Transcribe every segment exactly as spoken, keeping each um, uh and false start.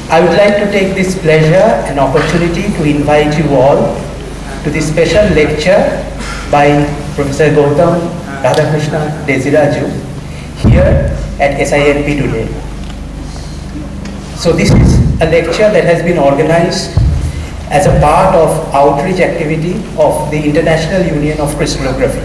I would like to take this pleasure and opportunity to invite you all to this special lecture by Professor Gautam R Desiraju here at S I N P today. So this is a lecture that has been organized as a part of outreach activity of the International Union of Crystallography.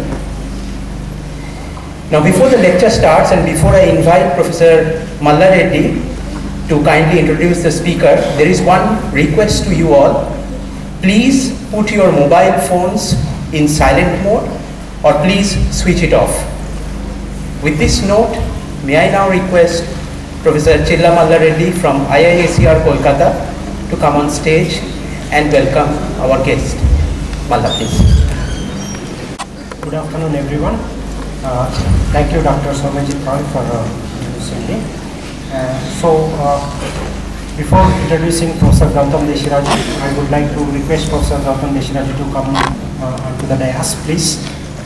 Now before the lecture starts and before I invite Professor Malla Reddy to kindly introduce the speaker, there is one request to you all. Please put your mobile phones in silent mode or please switch it off. With this note, may I now request Professor Chilla Malla Reddy from I I S C R Calcutta to come on stage and welcome our guest. Malla, please. Good afternoon, everyone. Uh, thank you, Doctor Somajit Roy, for uh, introducing me. Uh, so, uh, before introducing Professor Gautam Desiraju, I would like to request Professor Gautam Desiraju to come uh, onto the dais, please.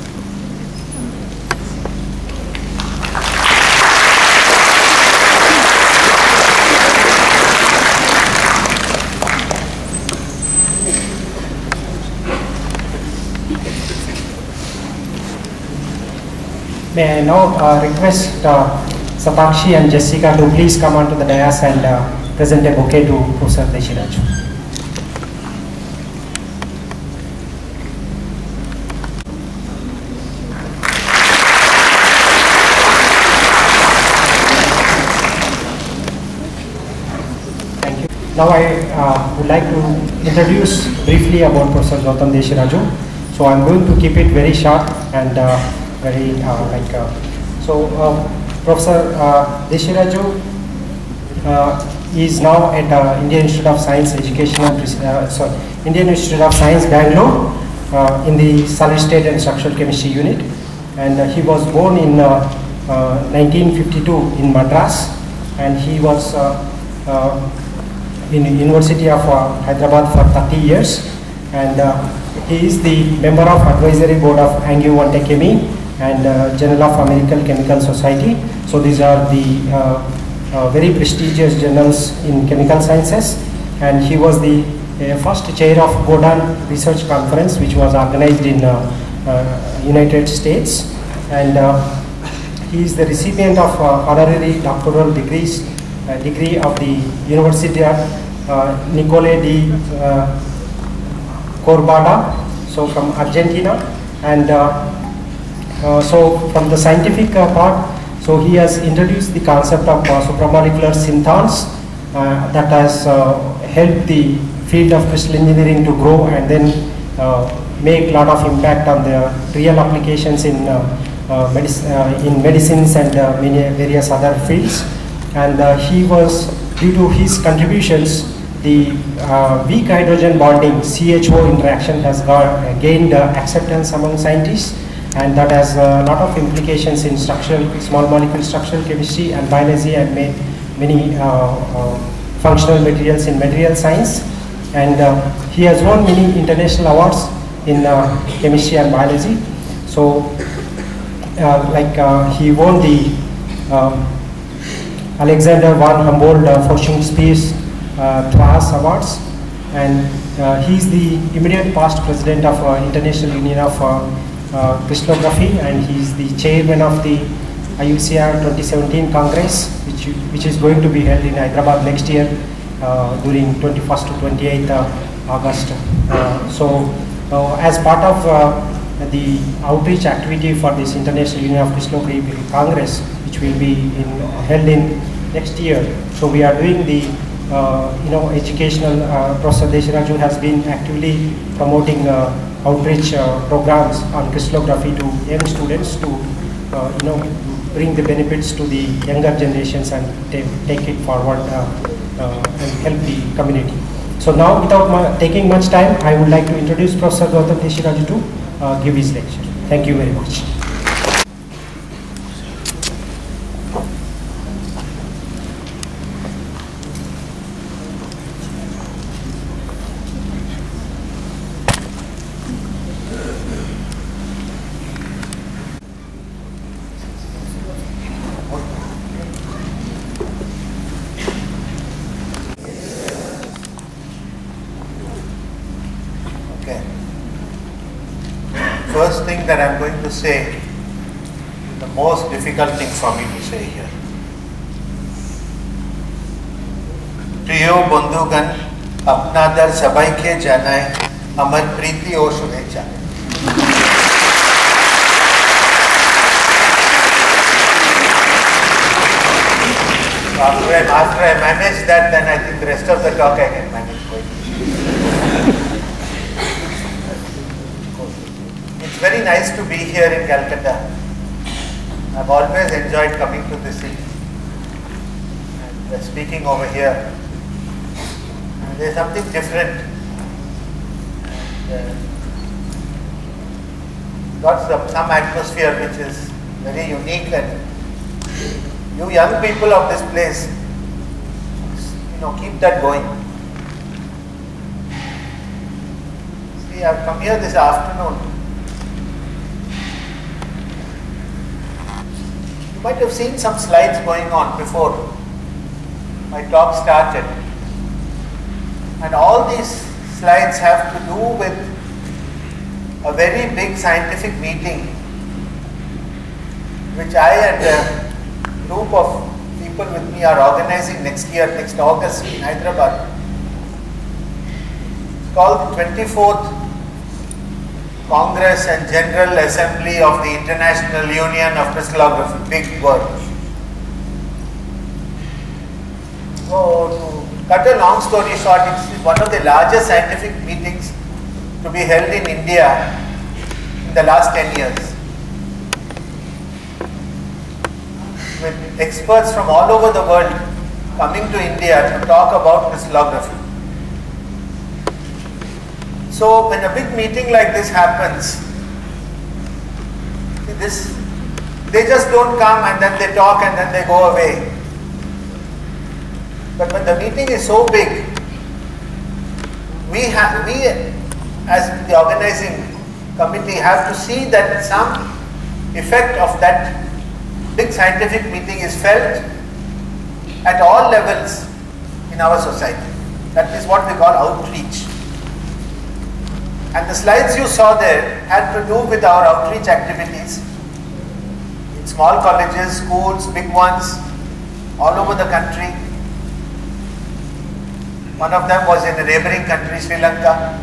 May I now uh, request uh, Sapakshi and Jessica to please come onto the dais and uh, present a bouquet to Professor Desiraju. Thank you. Now I uh, would like to introduce briefly about Professor Gautam Desiraju. So I am going to keep it very short and uh, very uh, like uh, so. Uh, Professor uh, Desiraju uh, is now at uh, Indian Institute of Science Educational, uh, sorry, Indian Institute of Science Bangalore uh, in the Solid State and Structural Chemistry unit, and uh, he was born in uh, uh, nineteen fifty-two in Madras, and he was uh, uh, in the University of uh, Hyderabad for thirty years, and uh, he is the member of Advisory Board of Angio and Chemie and uh, Journal of American Chemical Society. So these are the uh, uh, very prestigious journals in chemical sciences, and he was the uh, first chair of Gautam Research Conference, which was organized in uh, uh, United States, and uh, he is the recipient of uh, honorary doctoral degrees uh, degree of the University of uh, Nicole di uh, Corbada, so from Argentina, and uh, uh, so from the scientific uh, part. So he has introduced the concept of uh, supramolecular synthons uh, that has uh, helped the field of crystal engineering to grow and then uh, make a lot of impact on the real applications in uh, uh, medic uh, in medicines and uh, many various other fields. And uh, he was, due to his contributions, the uh, weak hydrogen bonding C H O interaction has got, uh, gained uh, acceptance among scientists. And that has a lot of implications in structural, small molecule structural chemistry and biology, and made many uh, uh, functional materials in material science. And uh, he has won many international awards in uh, chemistry and biology. So, uh, like uh, he won the um, Alexander von Humboldt uh, Forschung Space uh, class awards, and uh, he is the immediate past president of uh, International Union of uh, Uh, Crystallography, and he is the chairman of the I U C R twenty seventeen Congress, which which is going to be held in Hyderabad next year uh, during twenty-first to twenty-eighth uh, August. Uh, so, uh, as part of uh, the outreach activity for this International Union of Crystallography Congress, which will be in, held in next year, so we are doing the uh, you know educational. Uh, Professor Desiraju has been actively promoting Uh, outreach uh, programs on crystallography to young students to uh, you know bring the benefits to the younger generations and take it forward uh, uh, and help the community. So now, without taking much time, I would like to introduce Professor Gautam Desiraju to uh, give his lecture. Thank you very much. first thing that I'm going to say is the most difficult thing for me to say here. प्रियो बंधुगण, अपनादर सबाई के जानाए, अमर प्रीति और शुभेच्छा। After I, after I manage that, then I think the rest of the talk I can manage quite easily. It's very nice to be here in Calcutta. I've always enjoyed coming to this city and uh, speaking over here. And there's something different. And, uh, got some, some atmosphere which is very unique, and you young people of this place, you know, keep that going. See, I've come here this afternoon. You might have seen some slides going on before my talk started. And all these slides have to do with a very big scientific meeting which I and a group of people with me are organizing next year, next August in Hyderabad. It's called the twenty-fourth Congress and General Assembly of the International Union of Crystallography. Big word. So, to cut a long story short, it's one of the largest scientific meetings to be held in India in the last ten years. With experts from all over the world coming to India to talk about crystallography. So when a big meeting like this happens, this, they just don't come and then they talk and then they go away. But when the meeting is so big, we have, we as the organizing committee have to see that some effect of that big scientific meeting is felt at all levels in our society. That is what we call outreach. And the slides you saw there had to do with our outreach activities in small colleges, schools, big ones, all over the country. One of them was in a neighboring country, Sri Lanka.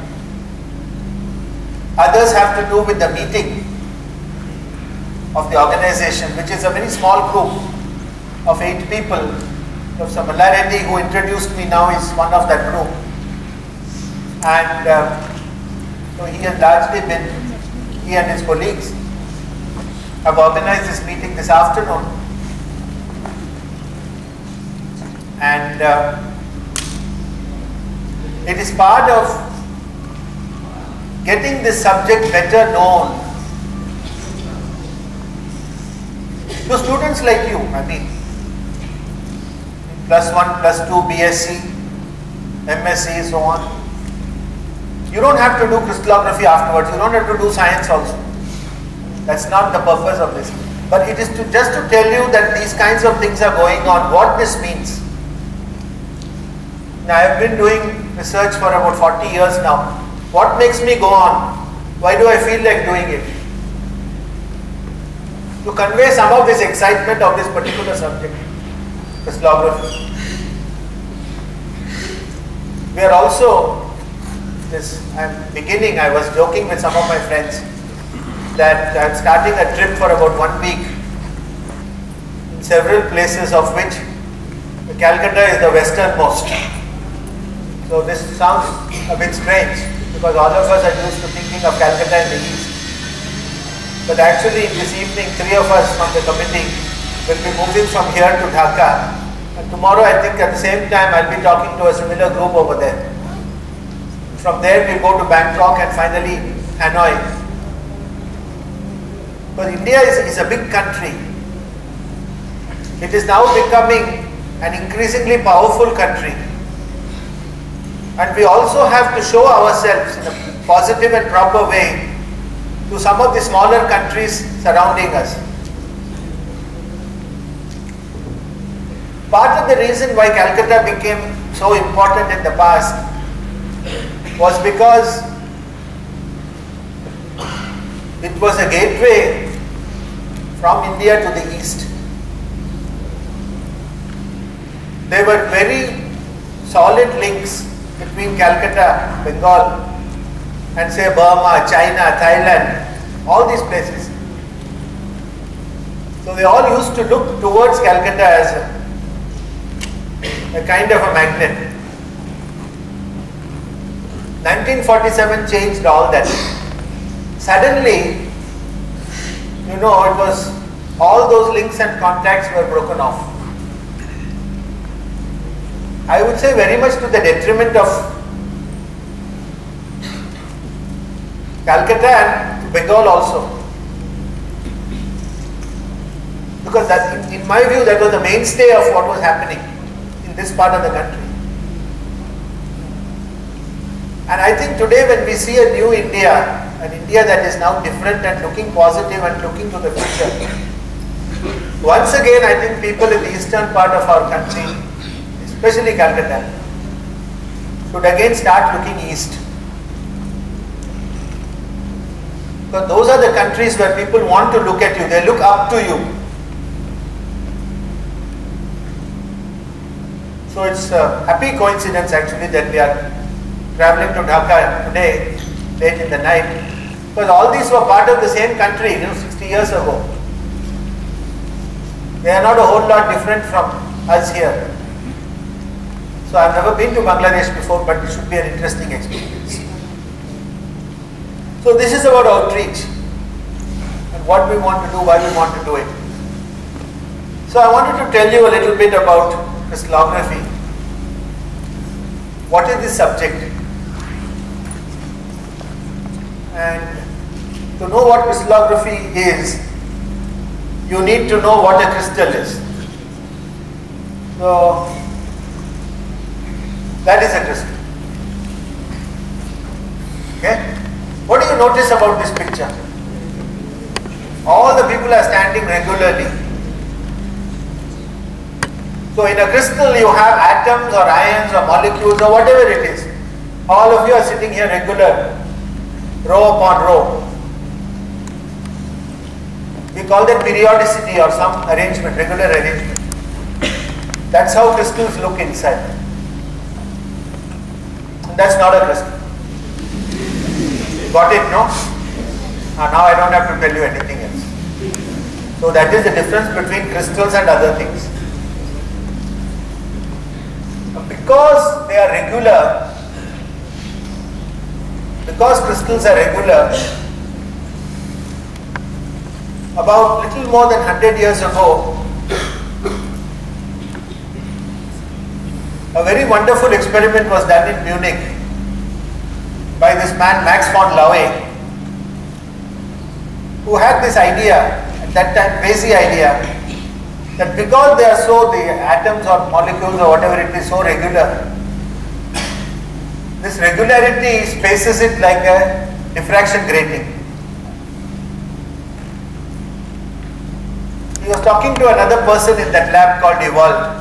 Others have to do with the meeting of the organization, which is a very small group of eight people. Professor Mallaredi, who introduced me now, is one of that group. And uh, so he has largely been, he and his colleagues have organized this meeting this afternoon. And uh, it is part of getting this subject better known to students like you. I mean, plus one, plus two, B S c, M S c, so on. You don't have to do crystallography afterwards. You don't have to do science also. That's not the purpose of this. But it is to just to tell you that these kinds of things are going on, what this means. Now, I have been doing research for about forty years now. What makes me go on? Why do I feel like doing it? To convey some of this excitement of this particular subject, crystallography. We are also, this I'm beginning, I was joking with some of my friends that I'm starting a trip for about one week in several places, of which Calcutta is the westernmost. So this sounds a bit strange because all of us are used to thinking of Calcutta in the east. But actually this evening, three of us from the committee will be moving from here to Dhaka. And tomorrow, I think at the same time, I'll be talking to a similar group over there. From there, we go to Bangkok and finally Hanoi. Because India is, is a big country. It is now becoming an increasingly powerful country. And we also have to show ourselves in a positive and proper way to some of the smaller countries surrounding us. Part of the reason why Calcutta became so important in the past was because it was a gateway from India to the east. There were very solid links between Calcutta, Bengal, and say Burma, China, Thailand, all these places. So they all used to look towards Calcutta as a, a kind of a magnet. nineteen forty-seven changed all that. Suddenly, you know, it was all those links and contacts were broken off. I would say very much to the detriment of Calcutta and Bengal also. Because that, in, in my view, that was the mainstay of what was happening in this part of the country. And I think today when we see a new India, an India that is now different and looking positive and looking to the future, once again I think people in the eastern part of our country, especially Calcutta, should again start looking east. Because those are the countries where people want to look at you, they look up to you. So it's a happy coincidence actually that we are traveling to Dhaka today, late in the night, because all these were part of the same country, you know, sixty years ago. They are not a whole lot different from us here. So I've never been to Bangladesh before, but it should be an interesting experience. So this is about outreach and what we want to do, why we want to do it. So I wanted to tell you a little bit about crystallography. What is this subject? And to know what crystallography is, you need to know what a crystal is. So, that is a crystal. Okay? What do you notice about this picture? All the people are standing regularly. So in a crystal you have atoms or ions or molecules or whatever it is. All of you are sitting here regular, row upon row. We call that periodicity or some arrangement, regular arrangement. That's how crystals look inside. And that's not a crystal. Got it, no? Uh, now I don't have to tell you anything else. So that is the difference between crystals and other things. Because they are regular, because crystals are regular, about little more than one hundred years ago, a very wonderful experiment was done in Munich by this man Max von Laue, who had this idea, at that time crazy idea, that because they are so, the atoms or molecules or whatever it is, so regular, this regularity spaces it like a diffraction grating. He was talking to another person in that lab called Ewald.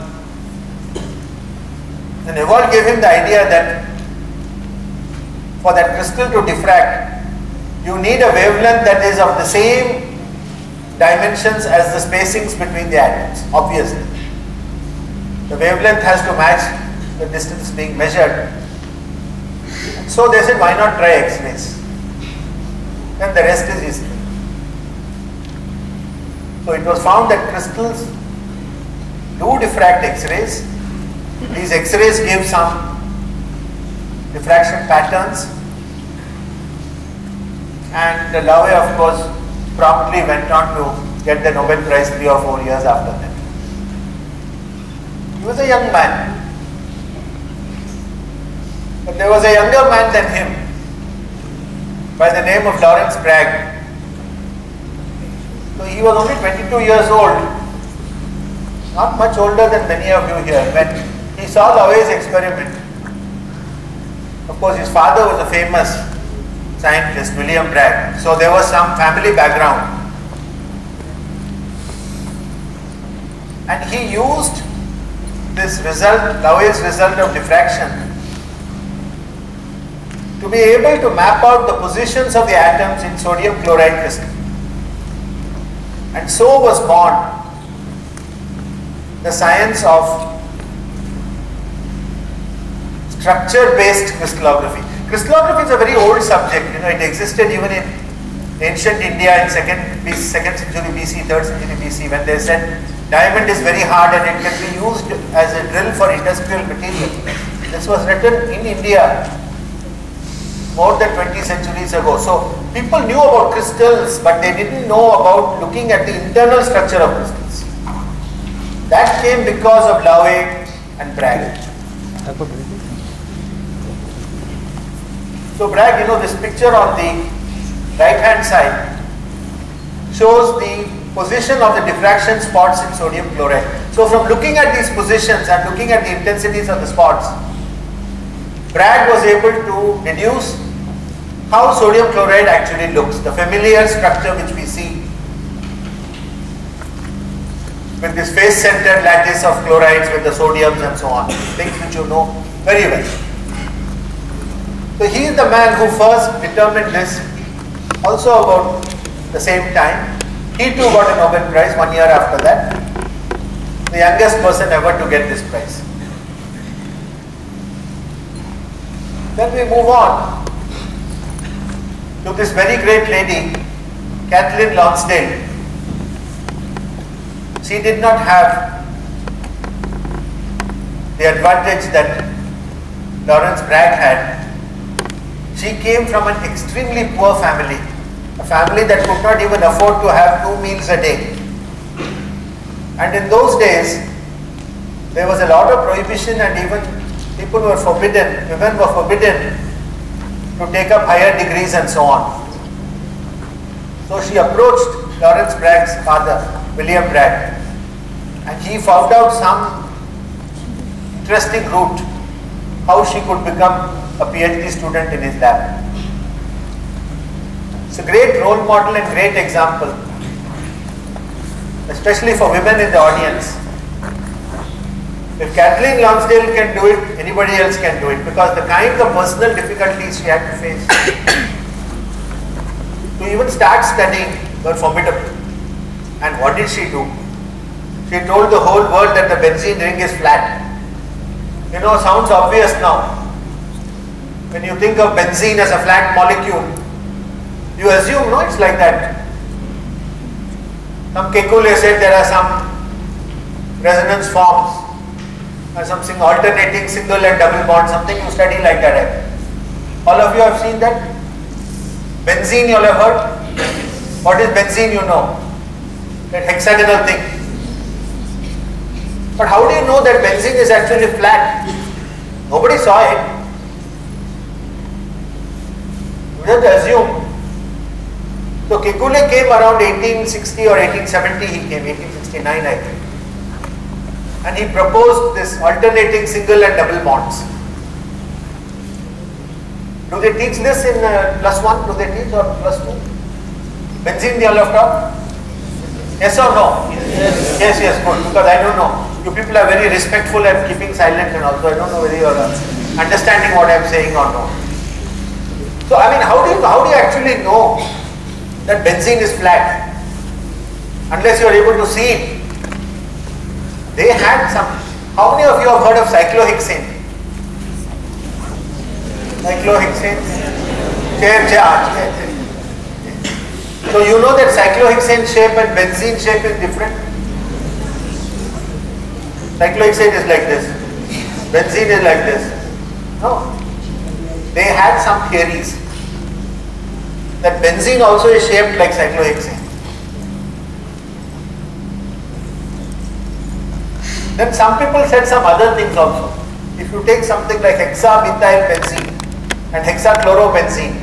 And Ewald gave him the idea that for that crystal to diffract, you need a wavelength that is of the same dimensions as the spacings between the atoms, obviously. The wavelength has to match the distance being measured. So they said, why not try X-rays? Then the rest is history. So it was found that crystals do diffract X-rays. These X-rays give some diffraction patterns. And Laue, of course, promptly went on to get the Nobel Prize three or four years after that. He was a young man. But there was a younger man than him by the name of Lawrence Bragg. So he was only twenty-two years old, not much older than many of you here, when he saw Laue's experiment. Of course, his father was a famous scientist, William Bragg. So there was some family background. And he used this result, Laue's result of diffraction, to be able to map out the positions of the atoms in sodium chloride crystal. And so was born the science of structure-based crystallography. Crystallography is a very old subject. You know, it existed even in ancient India in second, second century B C, third century B C, when they said diamond is very hard and it can be used as a drill for industrial material. This was written in India more than twenty centuries ago. So people knew about crystals, but they didn't know about looking at the internal structure of crystals. That came because of Lowe and Bragg. So Bragg, you know, this picture on the right hand side shows the position of the diffraction spots in sodium chloride. So from looking at these positions and looking at the intensities of the spots, Bragg was able to deduce how sodium chloride actually looks, the familiar structure which we see with this face-centered lattice of chlorides with the sodiums and so on, things which you know very well. So he is the man who first determined this, also about the same time. He too got a Nobel Prize one year after that, the youngest person ever to get this prize. Then we move on to this very great lady, Kathleen Lonsdale. She did not have the advantage that Lawrence Bragg had. She came from an extremely poor family, a family that could not even afford to have two meals a day. And in those days, there was a lot of prohibition and even people were forbidden, women were forbidden to take up higher degrees and so on. So she approached Lawrence Bragg's father, William Bragg, and he found out some interesting route, how she could become a PhD student in his lab. It's a great role model and great example, especially for women in the audience. If Kathleen Lonsdale can do it, anybody else can do it, because the kind of personal difficulties she had to face to even start studying were formidable. And what did she do? She told the whole world that the benzene ring is flat. You know, sounds obvious now. When you think of benzene as a flat molecule, you assume, no, it's like that. Some Kekulé said there are some resonance forms, or something alternating single and double bond, something you study like that. All of you have seen that? Benzene you all have heard? What is benzene, you know? That hexagonal thing. But how do you know that benzene is actually flat? Nobody saw it. You have to assume. So Kekulé came around eighteen sixty or eighteen seventy, he came, eighteen sixty-nine I think. And he proposed this alternating single and double bonds. Do they teach this in uh, plus one? Do they teach or plus two? Benzene they all have taught? Yes or no? Yes, yes, yes, good. Because I don't know. You people are very respectful and keeping silent, and also I don't know whether you are understanding what I am saying or not. So I mean, how do you how do you actually know that benzene is flat unless you are able to see it? They had some. How many of you have heard of cyclohexane? Cyclohexane? Chair charge. So you know that cyclohexane shape and benzene shape is different. Cyclohexane is like this. Benzene is like this. No. They had some theories that benzene also is shaped like cyclohexane. Then some people said some other things also. If you take something like hexamethylbenzene and hexachlorobenzene,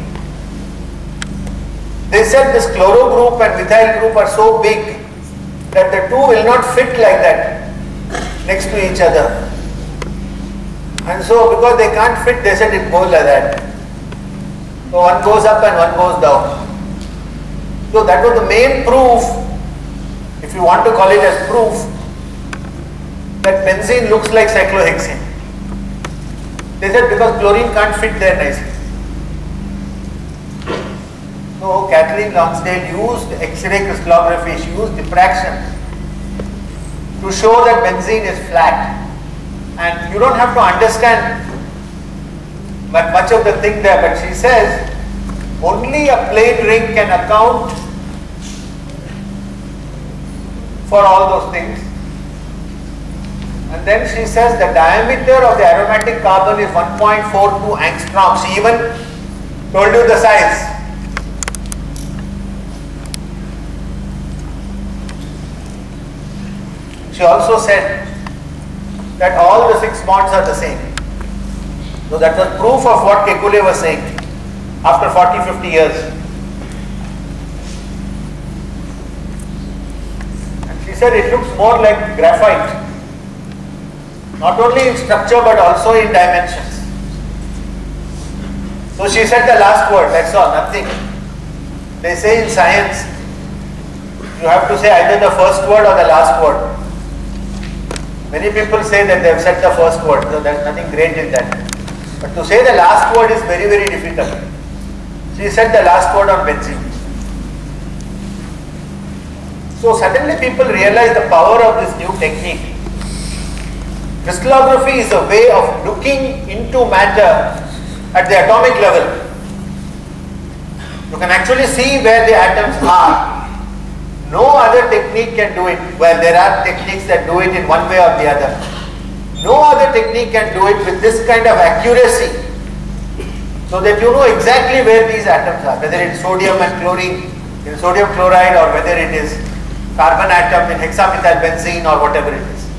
they said this chloro group and methyl group are so big that the two will not fit like that next to each other. And so because they can't fit, they said it goes like that. So one goes up and one goes down. So that was the main proof, if you want to call it as proof, that benzene looks like cyclohexane. They said because chlorine can't fit there nicely. So Kathleen Lonsdale used X-ray crystallography, she used diffraction to show that benzene is flat. And you don't have to understand much of the thing there, but she says only a plain ring can account for all those things. And then she says the diameter of the aromatic carbon is one point four two angstrom. She even told you the size. She also said that all the six bonds are the same. So that was proof of what Kekulé was saying after forty to fifty years. And she said it looks more like graphite, not only in structure but also in dimensions. So she said the last word, that's all, nothing. They say in science, you have to say either the first word or the last word. Many people say that they have said the first word, so there is nothing great in that. But to say the last word is very, very difficult. She said the last word on benzene. So suddenly people realize the power of this new technique. Crystallography is a way of looking into matter at the atomic level. You can actually see where the atoms are. No other technique can do it. Well, there are techniques that do it in one way or the other. No other technique can do it with this kind of accuracy, so that you know exactly where these atoms are, whether it's sodium and chlorine in sodium chloride, or whether it is carbon atom in hexamethyl benzene, or whatever it is.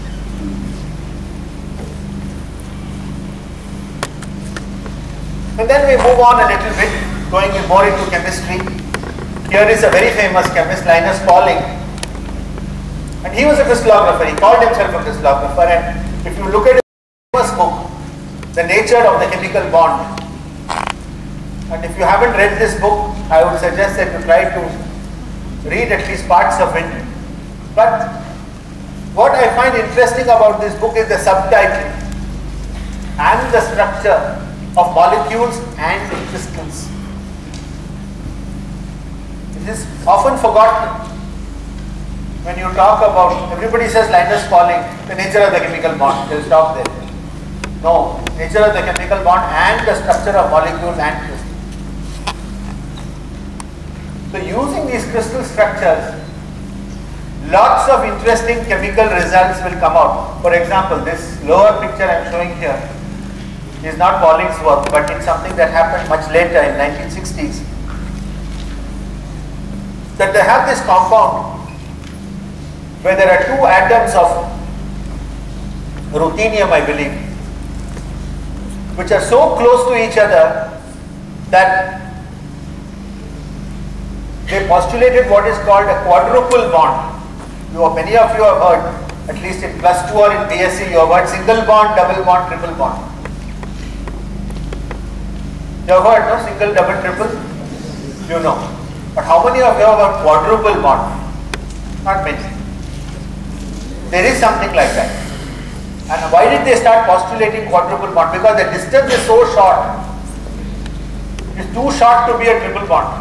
And then we move on a little bit, going more into chemistry. Here is a very famous chemist, Linus Pauling, and he was a crystallographer. He called himself a crystallographer, and if you look at his famous book, The Nature of the Chemical Bond, and if you haven't read this book, I would suggest that you try to read at least parts of it. But what I find interesting about this book is the subtitle and the structure of molecules and crystals. It is often forgotten when you talk about, everybody says Linus Pauling, the nature of the chemical bond, they will stop there. No, nature of the chemical bond and the structure of molecules and crystals. So using these crystal structures, lots of interesting chemical results will come out. For example, this lower picture I am showing here is not Pauling's work, but it's something that happened much later in nineteen sixties. That they have this compound where there are two atoms of ruthenium, I believe, which are so close to each other that they postulated what is called a quadruple bond. You, many of you have heard, at least in plus two or in B S c, you have heard single bond, double bond, triple bond. You have heard, no? Single, double, triple? You know. But how many of you have heard quadruple bond? Not many. There is something like that. And why did they start postulating quadruple bond? Because the distance is so short. It is too short to be a triple bond.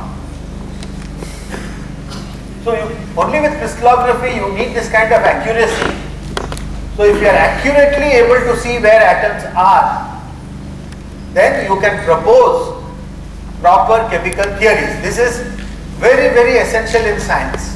So you, only with crystallography you need this kind of accuracy. So if you are accurately able to see where atoms are, then you can propose proper chemical theories. This is very, very essential in science.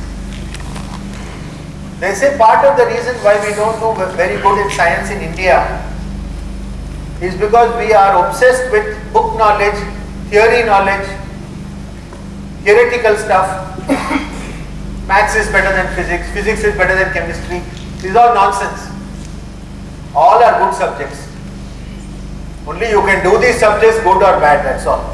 They say part of the reason why we don't do very good in science in India is because we are obsessed with book knowledge, theory knowledge, theoretical stuff. Maths is better than physics, physics is better than chemistry. These are all nonsense. All are good subjects. Only you can do these subjects good or bad, that's all.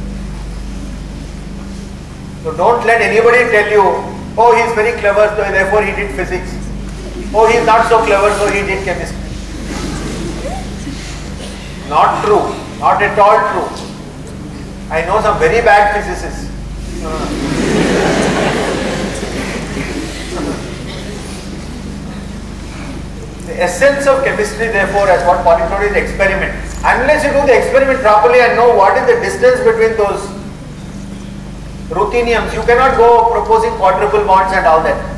So don't let anybody tell you, oh, he is very clever, so therefore he did physics. Oh, he is not so clever, so he did chemistry. Not true. Not at all true. I know some very bad physicists. The essence of chemistry, therefore, as what Pauling told, is experiment. Unless you do the experiment properly and know what is the distance between those rutheniums. You cannot go proposing quadruple bonds and all that.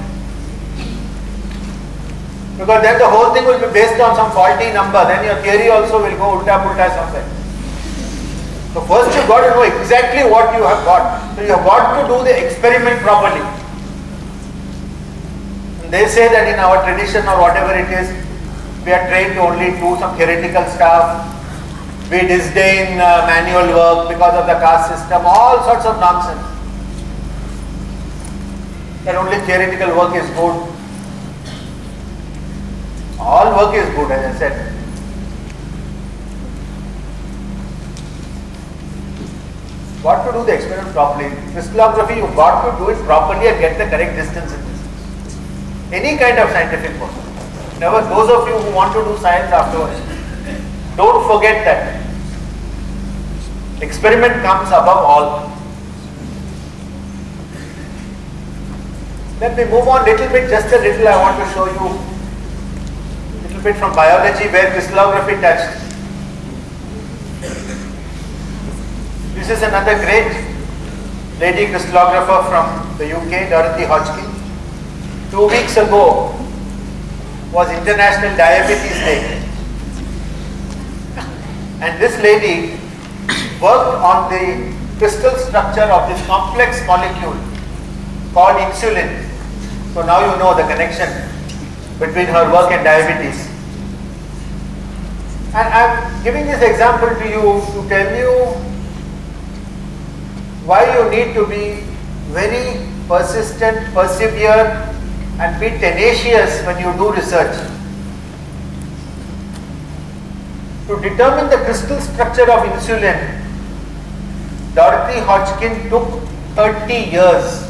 Because then the whole thing will be based on some faulty number. Then your theory also will go ulta pulta somewhere. So first you got to know exactly what you have got. So you have got to do the experiment properly. And they say that in our tradition or whatever it is, we are trained to only do some theoretical stuff. We disdain uh, manual work because of the caste system, all sorts of nonsense. That only theoretical work is good. All work is good, as I said. Got to do the experiment properly. Crystallography, you've got to do it properly and get the correct distance in this. Any kind of scientific work. Never, those of you who want to do science afterwards, don't forget that. Experiment comes above all. Let me move on a little bit, just a little. I want to show you a little bit from biology where crystallography touched. This is another great lady crystallographer from the U K, Dorothy Hodgkin. Two weeks ago was International Diabetes Day. And this lady worked on the crystal structure of this complex molecule called insulin. So now you know the connection between her work and diabetes. And I am giving this example to you to tell you why you need to be very persistent, persevere, and be tenacious when you do research. To determine the crystal structure of insulin, Dorothy Hodgkin took thirty years.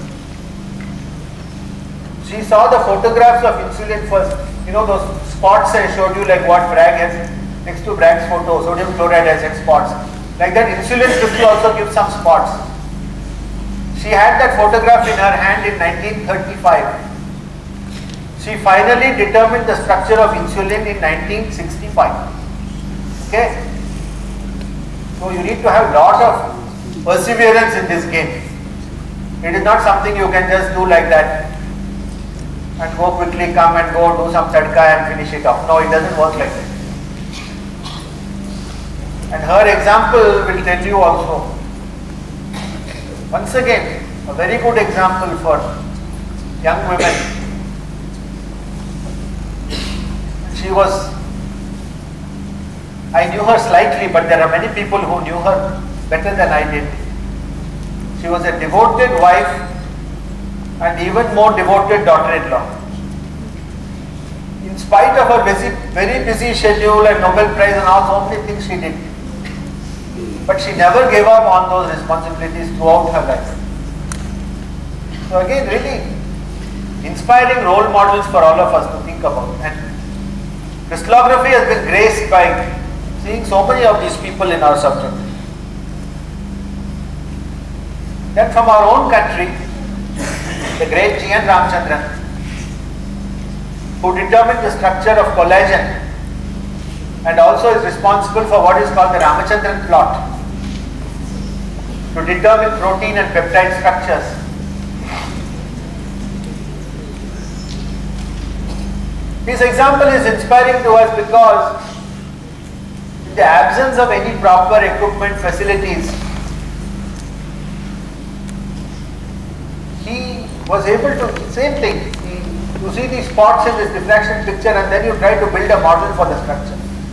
She saw the photographs of insulin first. You know those spots I showed you, like what Bragg has next to Bragg's photo, sodium chloride has its spots. Like that, insulin crystal also gives some spots. She had that photograph in her hand in nineteen thirty-five. She finally determined the structure of insulin in nineteen sixty-five. Okay? So you need to have a lot of perseverance in this game. It is not something you can just do like that and go quickly, come and go, do some tadka and finish it off. No, it doesn't work like that. And her example will tell you also. Once again, a very good example for young women. She was, I knew her slightly, but there are many people who knew her better than I did. She was a devoted wife and even more devoted daughter-in-law. In spite of her busy, very busy schedule and Nobel Prize and all, so many things she did. But she never gave up on those responsibilities throughout her life. So again, really inspiring role models for all of us to think about. And crystallography has been graced by seeing so many of these people in our subject. Then from our own country, the great G N Ramachandran, who determined the structure of collagen and also is responsible for what is called the Ramachandran plot, to determine protein and peptide structures. This example is inspiring to us because in the absence of any proper equipment facilities, he was able to, same thing, he, you see these spots in this diffraction picture and then you try to build a model for the structure.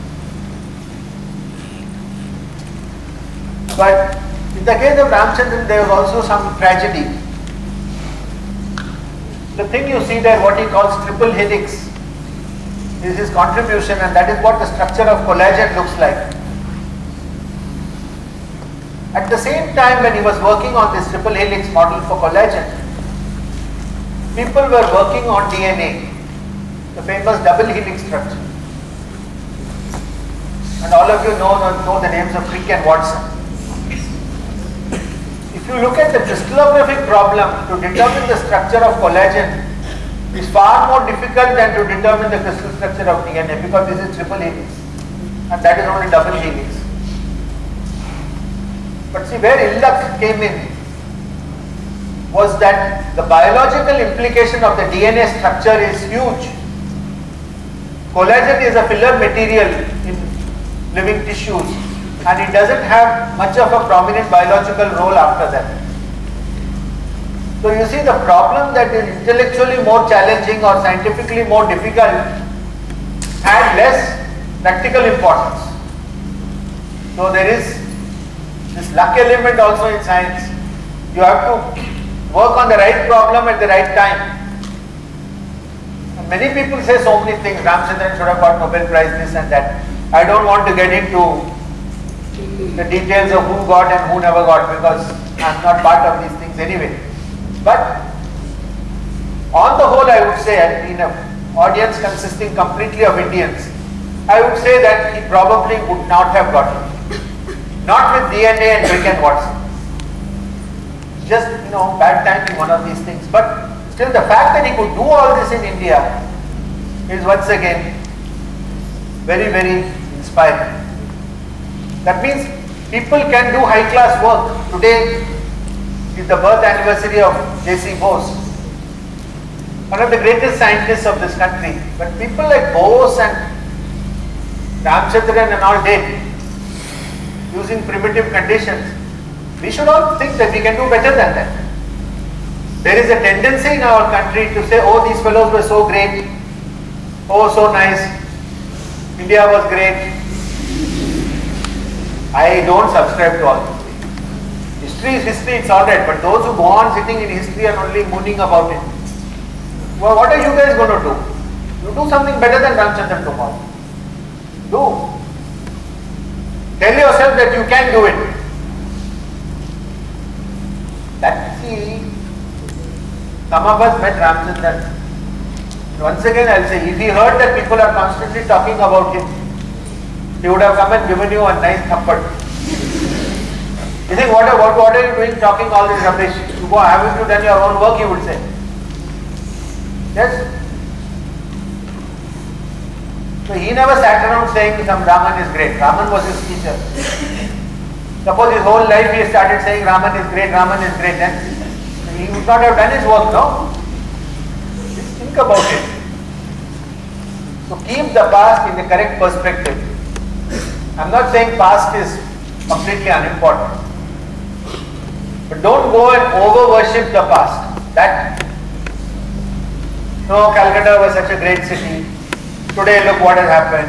But in the case of Ramachandran, there was also some tragedy. The thing you see there, what he calls triple helix, is his contribution, and that is what the structure of collagen looks like. At the same time, when he was working on this triple helix model for collagen, people were working on D N A, the famous double helix structure. And all of you know, know the names of Crick and Watson. If you look at the crystallographic problem to determine the structure of collagen, is far more difficult than to determine the crystal structure of D N A, because this is triple helix and that is only double helix. But see where ill luck came in. was that the biological implication of the D N A structure is huge. Collagen is a filler material in living tissues and it doesn't have much of a prominent biological role after that. So you see, the problem that is intellectually more challenging or scientifically more difficult had less practical importance. So there is this luck element also in science. You have to work on the right problem at the right time. And many people say so many things. Ramchandran should have got Nobel Prize, this and that. I don't want to get into the details of who got and who never got because I am not part of these things anyway. But on the whole, I would say, in an audience consisting completely of Indians, I would say that he probably would not have gotten it. Not with D N A and Crick and Watson. Just, you know, bad timing, one of these things. But still, the fact that he could do all this in India is once again very, very inspiring. That means people can do high class work. Today is the birth anniversary of J C Bose, one of the greatest scientists of this country. But people like Bose and Ramchandran and all did, using primitive conditions, we should all think that we can do better than that. There is a tendency in our country to say, oh, these fellows were so great, oh, so nice, India was great. I don't subscribe to all this. History is history, it's alright, but those who go on sitting in history and only mooning about it, well, what are you guys going to do? You do something better than Ramchandran tomorrow. Do. Tell yourself that you can do it. That, see, some of us met Ramchandran. Once again I will say, if he heard that people are constantly talking about him, he would have come and given you a nice thappad. You think, what, what, what are you doing talking all this rubbish? You go, haven't you done your own work, he would say. Yes? So he never sat around saying some Raman is great. Raman was his teacher. Suppose his whole life he started saying Raman is great, Raman is great, then he would not have done his work, no? Just think about it. So keep the past in the correct perspective. I am not saying past is completely unimportant. But don't go and over worship the past. That, no, Calcutta was such a great city. Today look what has happened.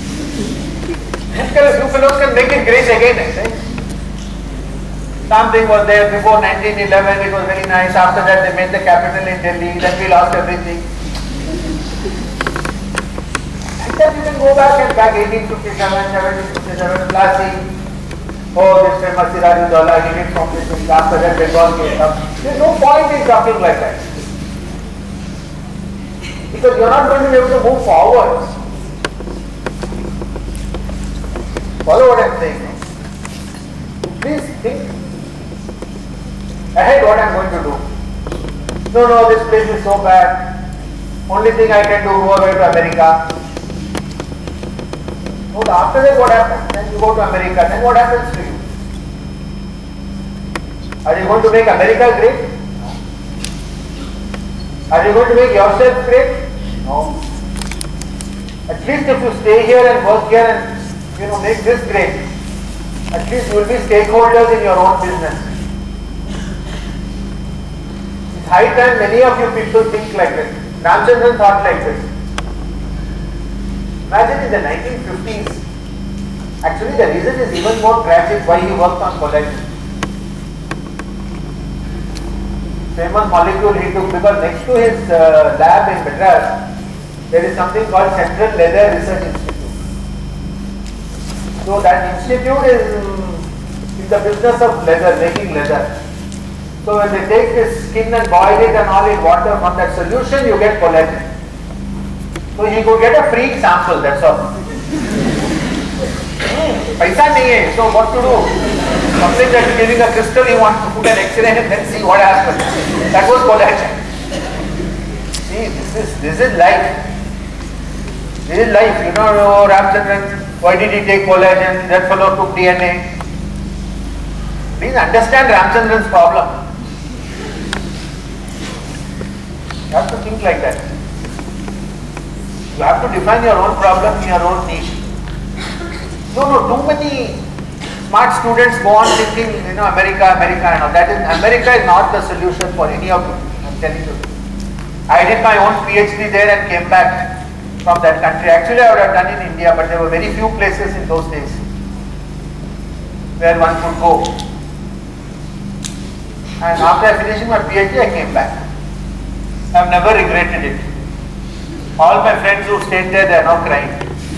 You fellows can make it great again, I think. Something was there before nineteen eleven, it was very nice. After that they made the capital in Delhi, then we lost everything. And then you can go back and back eighteen fifty-seven, seventeen fifty-seven, classy. Oh, this famous Desiraju dollar, he did from this thing. After that Bengal came up. There's no point in talking like that. Because you're not going to be able to move forward. Follow what I'm saying. Please think ahead what I'm going to do. No, no, this place is so bad. Only thing I can do, go away to America. Oh, after that what happens? Then you go to America. Then what happens to you? Are you going to make America great? Are you going to make yourself great? No. At least if you stay here and work here and, you know, make this great, at least you will be stakeholders in your own business. It's high time many of you people think like this. Ramchandran thought like this. Imagine in the nineteen fifties, actually the reason is even more tragic why he worked on collagen. Famous molecule he took, because next to his uh, lab in Madras, there is something called Central Leather Research Institute. So that institute is in the business of leather, making leather. So when they take this skin and boil it and all in water, from that solution you get collagen. So he could get a free sample, that's all. Paisa nahi hai, so what to do? Something that is giving a crystal, he wants to put an X-ray and then see what happens. That was collagen. See, this is, this is life. This is life. You know, oh, Ramchandran, why did he take collagen? That fellow took D N A. Please understand Ramchandran's problem. You have to think like that. You have to define your own problem in your own niche. No, no, too many smart students go on thinking, you know, America, America and all. That is, America is not the solution for any of you. I'm telling you. I did my own PhD there and came back from that country. Actually, I would have done in India, but there were very few places in those days where one could go. And after finishing my PhD, I came back. I have never regretted it. All my friends who stayed there, they are now crying.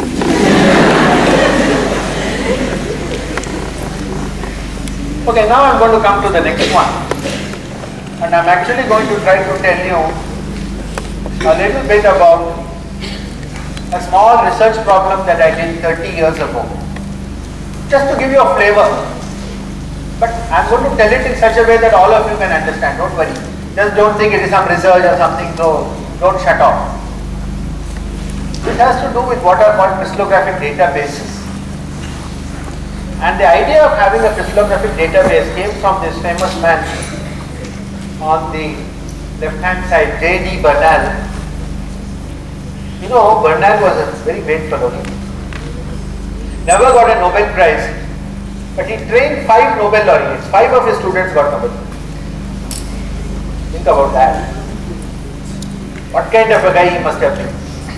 Okay, now I am going to come to the next one. And I am actually going to try to tell you a little bit about a small research problem that I did thirty years ago. Just to give you a flavor. But I am going to tell it in such a way that all of you can understand, don't worry. Just don't think it is some research or something, so don't shut off. It has to do with what are called crystallographic databases. And the idea of having a crystallographic database came from this famous man on the left hand side, J D Bernal. You know, Bernal was a very great fellow. Never got a Nobel Prize. But he trained five Nobel laureates. Five of his students got Nobel. Think about that. What kind of a guy he must have been.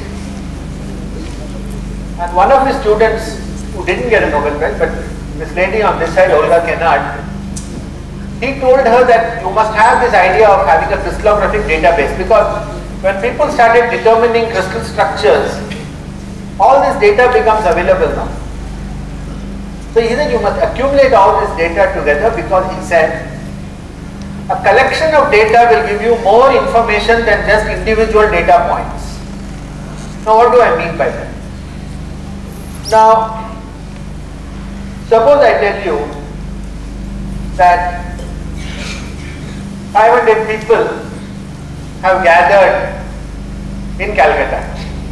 And one of his students who didn't get a Nobel Prize, but this lady on this side, Olga Kennard, he told her that you must have this idea of having a crystallographic database, because when people started determining crystal structures, all this data becomes available now. So he said you must accumulate all this data together, because he said a collection of data will give you more information than just individual data points. Now what do I mean by that? Now suppose I tell you that five hundred people have gathered in Calcutta.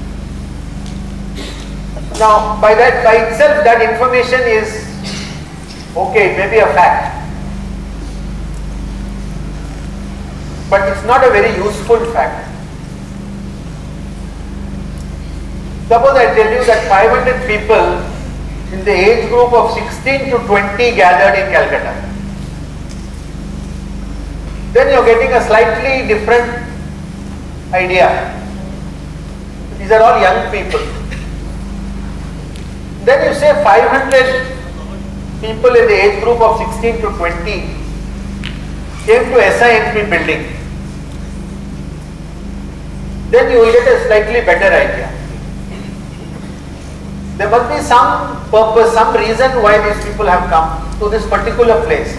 Now, by that, by itself, that information is okay, it may be a fact, but it's not a very useful fact. Suppose I tell you that five hundred people in the age group of sixteen to twenty gathered in Calcutta. Then you're getting a slightly different idea. These are all young people. Then you say five hundred people in the age group of sixteen to twenty came to S I N P building. Then you will get a slightly better idea. There must be some purpose, some reason why these people have come to this particular place.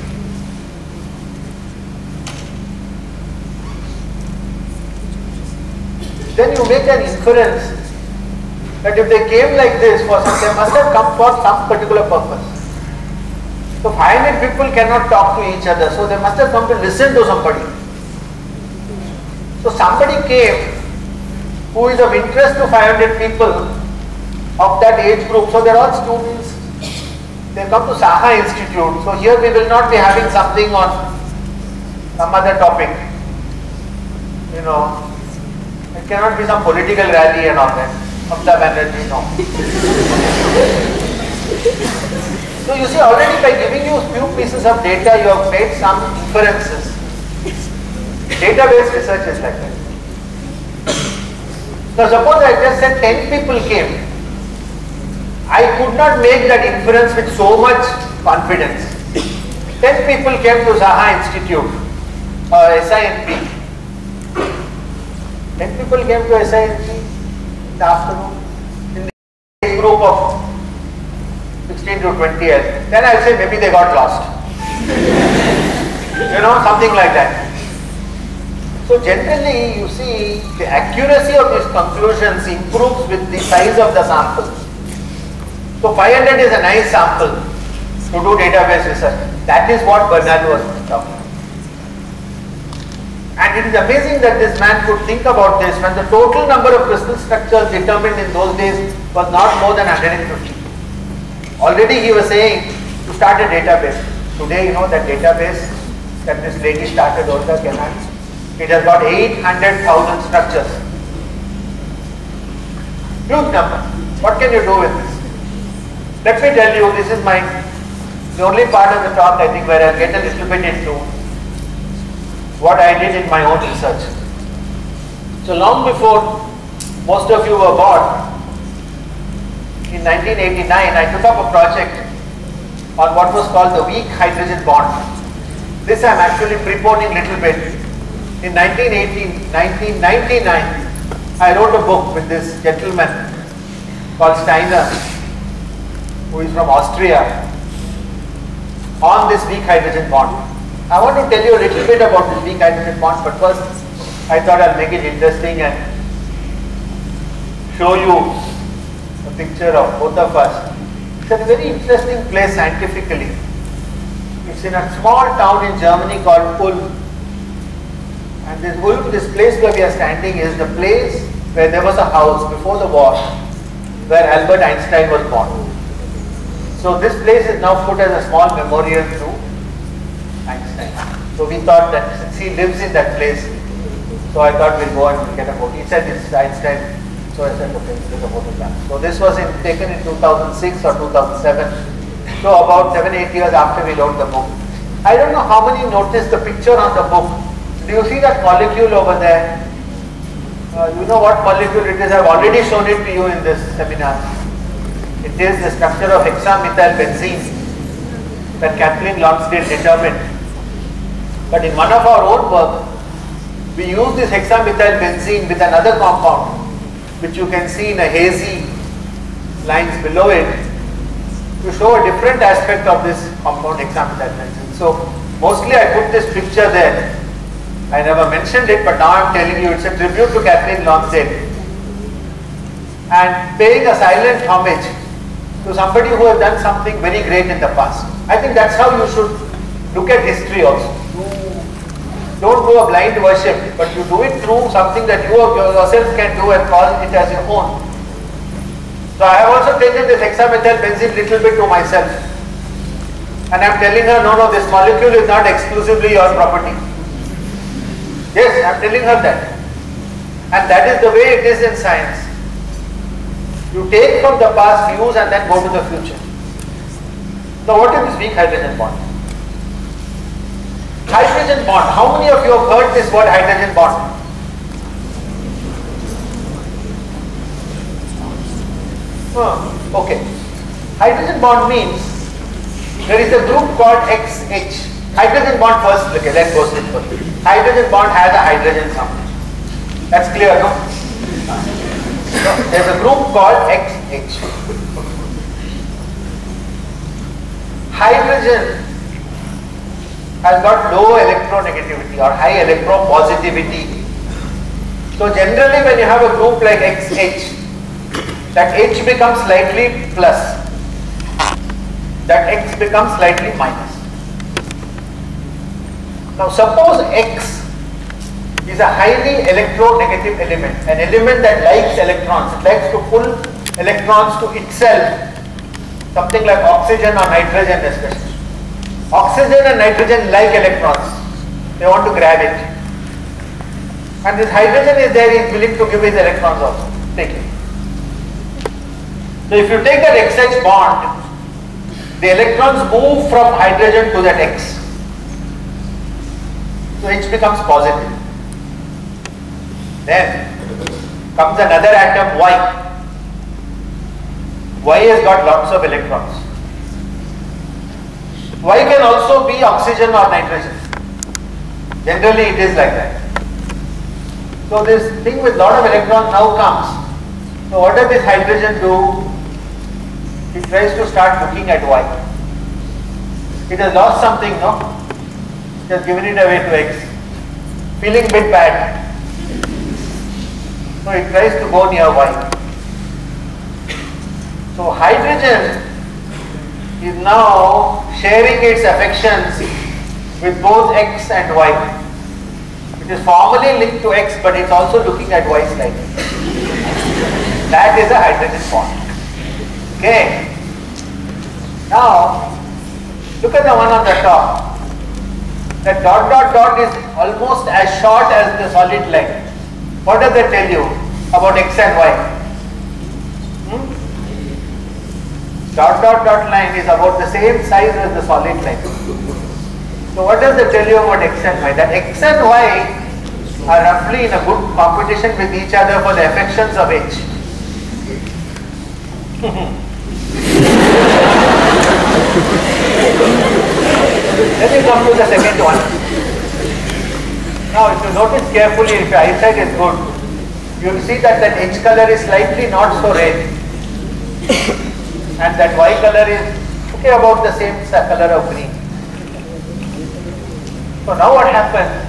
Then you make an inference that if they came like this for some, they must have come for some particular purpose. So five hundred people cannot talk to each other, so they must have come to listen to somebody. So somebody came who is of interest to five hundred people of that age group. So they are all students. They come to Saha Institute. So here we will not be having something on some other topic. You know, it cannot be some political rally and all that. Mamata Banerjee, no. So you see, already by giving you a few pieces of data, you have made some inferences. Database research is like that. Now suppose I just said ten people came. I could not make that inference with so much confidence. ten people came to Saha Institute, or S I N P. ten people came to S I N P in the afternoon, in the age group of sixteen to twenty years. Then I'll say maybe they got lost. You know, something like that. So generally, you see, the accuracy of these conclusions improves with the size of the sample. So five hundred is a nice sample to do database research. That is what Bernal was talking about. And it is amazing that this man could think about this when the total number of crystal structures determined in those days was not more than one hundred fifty. Already he was saying to start a database. Today, you know, that database that this lady started, Olga Kennard, It has got eight hundred thousand structures. Huge number. What can you do with this? Let me tell you, this is my, the only part of the talk I think where I'll get a little bit into what I did in my own research. So long before most of you were born, in nineteen eighty-nine, I took up a project on what was called the weak hydrogen bond. This I am actually preponing a little bit. In nineteen ninety-nine, I wrote a book with this gentleman called Steiner, who is from Austria, on this weak hydrogen bond. I want to tell you a little bit about this weak hydrogen bond, but first I thought I'll make it interesting and show you a picture of both of us. It's a very interesting place scientifically. It's in a small town in Germany called Ulm. And this Ulm, this place where we are standing, is the place where there was a house before the war where Albert Einstein was born. So this place is now put as a small memorial to Einstein. So we thought that since he lives in that place, so I thought we'll go and get a photo. He said it's Einstein. So I said, okay, let's take a photograph. So this was in, taken in two thousand six or two thousand seven. So about seven, eight years after we wrote the book. I don't know how many noticed the picture on the book. Do you see that molecule over there? Uh, you know what molecule it is? I've already shown it to you in this seminar. It is the structure of hexamethylbenzene that Kathleen Lonsdale determined. But in one of our own work, we use this hexamethylbenzene with another compound, which you can see in a hazy lines below it, to show a different aspect of this compound hexamethylbenzene. So mostly I put this picture there. I never mentioned it, but now I am telling you it's a tribute to Kathleen Lonsdale and paying a silent homage to somebody who has done something very great in the past. I think that's how you should look at history also. Don't do a blind worship, but you do it through something that you yourself can do and call it as your own. So I have also taken this hexamethylbenzene little bit to myself, and I am telling her, no, no, this molecule is not exclusively your property. Yes, I am telling her that. And that is the way it is in science. You take from the past, use, and then go to the future. Now what is this weak hydrogen bond? Hydrogen bond. How many of you have heard this word hydrogen bond? Oh, okay. Hydrogen bond means there is a group called X H. Hydrogen bond first, okay, let's go simple. Hydrogen bond has a hydrogen somewhere. That's clear, no? So there's a group called X H. Hydrogen has got low electronegativity or high electropositivity. So generally when you have a group like X H, that H becomes slightly plus, that X becomes slightly minus. Now suppose X is a highly electronegative element, an element that likes electrons, it likes to pull electrons to itself, something like oxygen or nitrogen especially. Oxygen and nitrogen like electrons, they want to grab it. And this hydrogen is there, he is willing to give his electrons also, take it. So if you take that X H bond, the electrons move from hydrogen to that X. So H becomes positive. Then comes another atom Y. Y has got lots of electrons. Y can also be oxygen or nitrogen. Generally it is like that. So this thing with lot of electrons now comes. So what does this hydrogen do? It tries to start looking at Y. It has lost something, no? It has given it away to X. Feeling a bit bad. So it tries to go near Y. So hydrogen is now sharing its affections with both X and Y. It is formally linked to X, but it's also looking at Y slightly. That is a hydrogen bond. Okay. Now, look at the one on the top. That dot dot dot is almost as short as the solid line. What does that tell you about x and y? Hmm? Dot dot dot line is about the same size as the solid line. So what does that tell you about x and y? That x and y are roughly in a good competition with each other for the affections of h. Let me come to the second one. Now if you notice carefully, if your eyesight is good, you will see that that H color is slightly not so red and that Y color is okay, about the same color of green. So now what happens?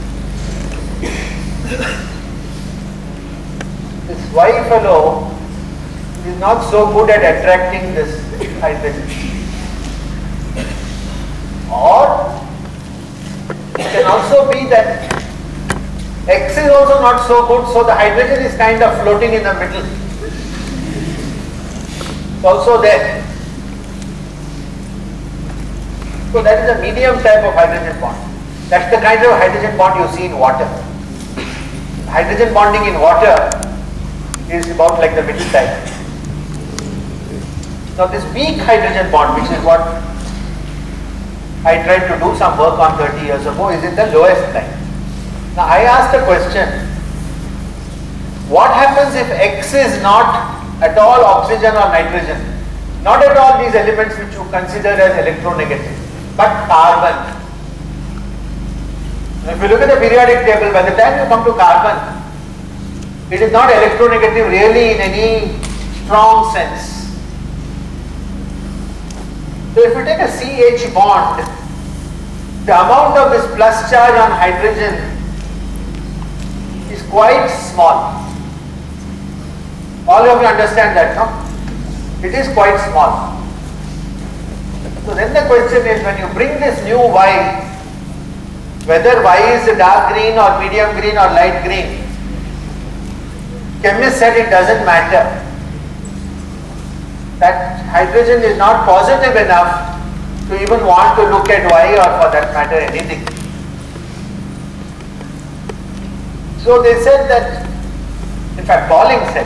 This Y fellow is not so good at attracting this hydrogen. Or it can also be that X is also not so good, so the hydrogen is kind of floating in the middle. It's also there. So that is a medium type of hydrogen bond. That's the kind of hydrogen bond you see in water. Hydrogen bonding in water is about like the middle type. Now this weak hydrogen bond, which is what I tried to do some work on thirty years ago, is in the lowest line. Now I asked a question, what happens if X is not at all oxygen or nitrogen? Not at all these elements which you consider as electronegative, but carbon. Now if you look at the periodic table, by the time you come to carbon, it is not electronegative really in any strong sense. So if you take a C H bond, the amount of this plus charge on hydrogen is quite small. All of you understand that, no? It is quite small. So then the question is, when you bring this new Y, whether Y is dark green or medium green or light green, chemists said it doesn't matter. That hydrogen is not positive enough to even want to look at Y or for that matter anything. So they said that, in fact Pauling said,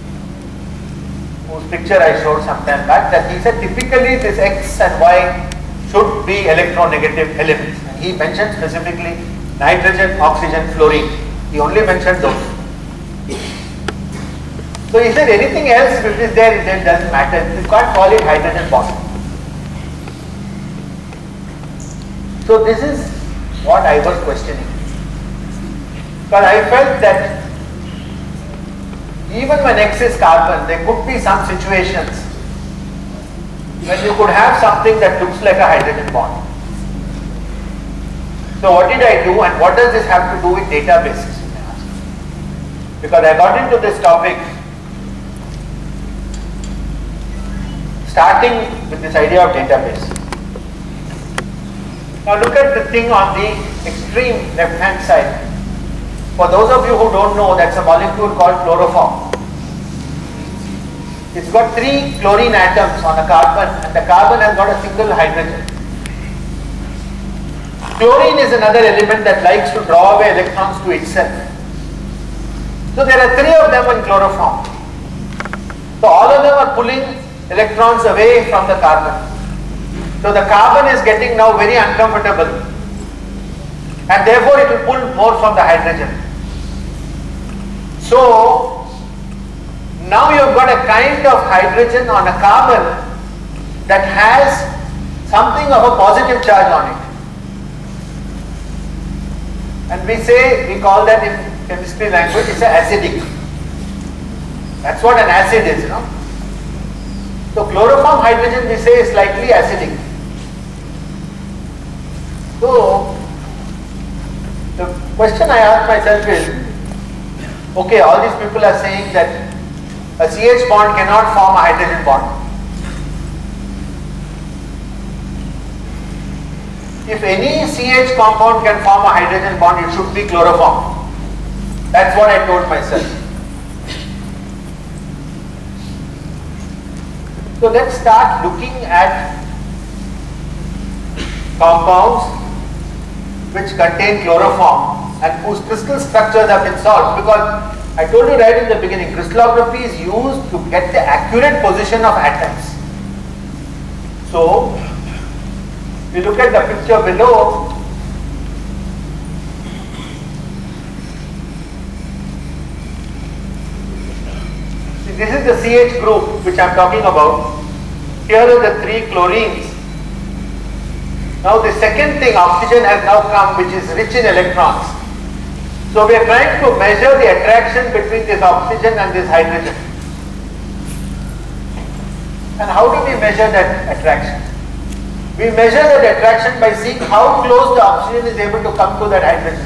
whose picture I showed some time back, that he said typically this X and Y should be electronegative elements. And he mentioned specifically nitrogen, oxygen, fluorine. He only mentioned those. So is there anything else which is there, it doesn't matter. You can't call it hydrogen bond. So this is what I was questioning. But I felt that even when X is carbon, there could be some situations when you could have something that looks like a hydrogen bond. So what did I do, and what does this have to do with databases? Because I got into this topic starting with this idea of database. Now look at the thing on the extreme left hand side. For those of you who don't know, that's a molecule called chloroform. It's got three chlorine atoms on a carbon, and the carbon has got a single hydrogen. Chlorine is another element that likes to draw away electrons to itself. So there are three of them in chloroform. So all of them are pulling electrons away from the carbon. So the carbon is getting now very uncomfortable, and therefore it will pull more from the hydrogen. So now you have got a kind of hydrogen on a carbon that has something of a positive charge on it. And we say, we call that in chemistry language, it's acidic. That's what an acid is, you know. So chloroform hydrogen, we say, is slightly acidic. So the question I ask myself is, okay, all these people are saying that a C H bond cannot form a hydrogen bond. If any C H compound can form a hydrogen bond, it should be chloroform. That's what I told myself. So let's start looking at compounds which contain chloroform and whose crystal structures have been solved, because I told you right in the beginning, crystallography is used to get the accurate position of atoms. So, if you look at the picture below, see, this is the C H group which I am talking about. Here are the three chlorines. Now the second thing, oxygen has now come, which is rich in electrons. So we are trying to measure the attraction between this oxygen and this hydrogen. And how do we measure that attraction? We measure that attraction by seeing how close the oxygen is able to come to that hydrogen.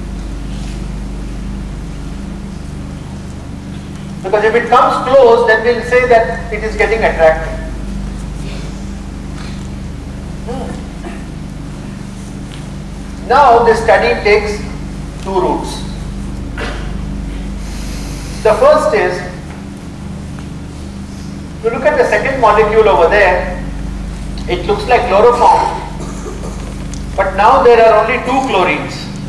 Because if it comes close, then we will say that it is getting attracted. Now this study takes two routes. The first is, to look at the second molecule over there, it looks like chloroform, but now there are only two chlorines.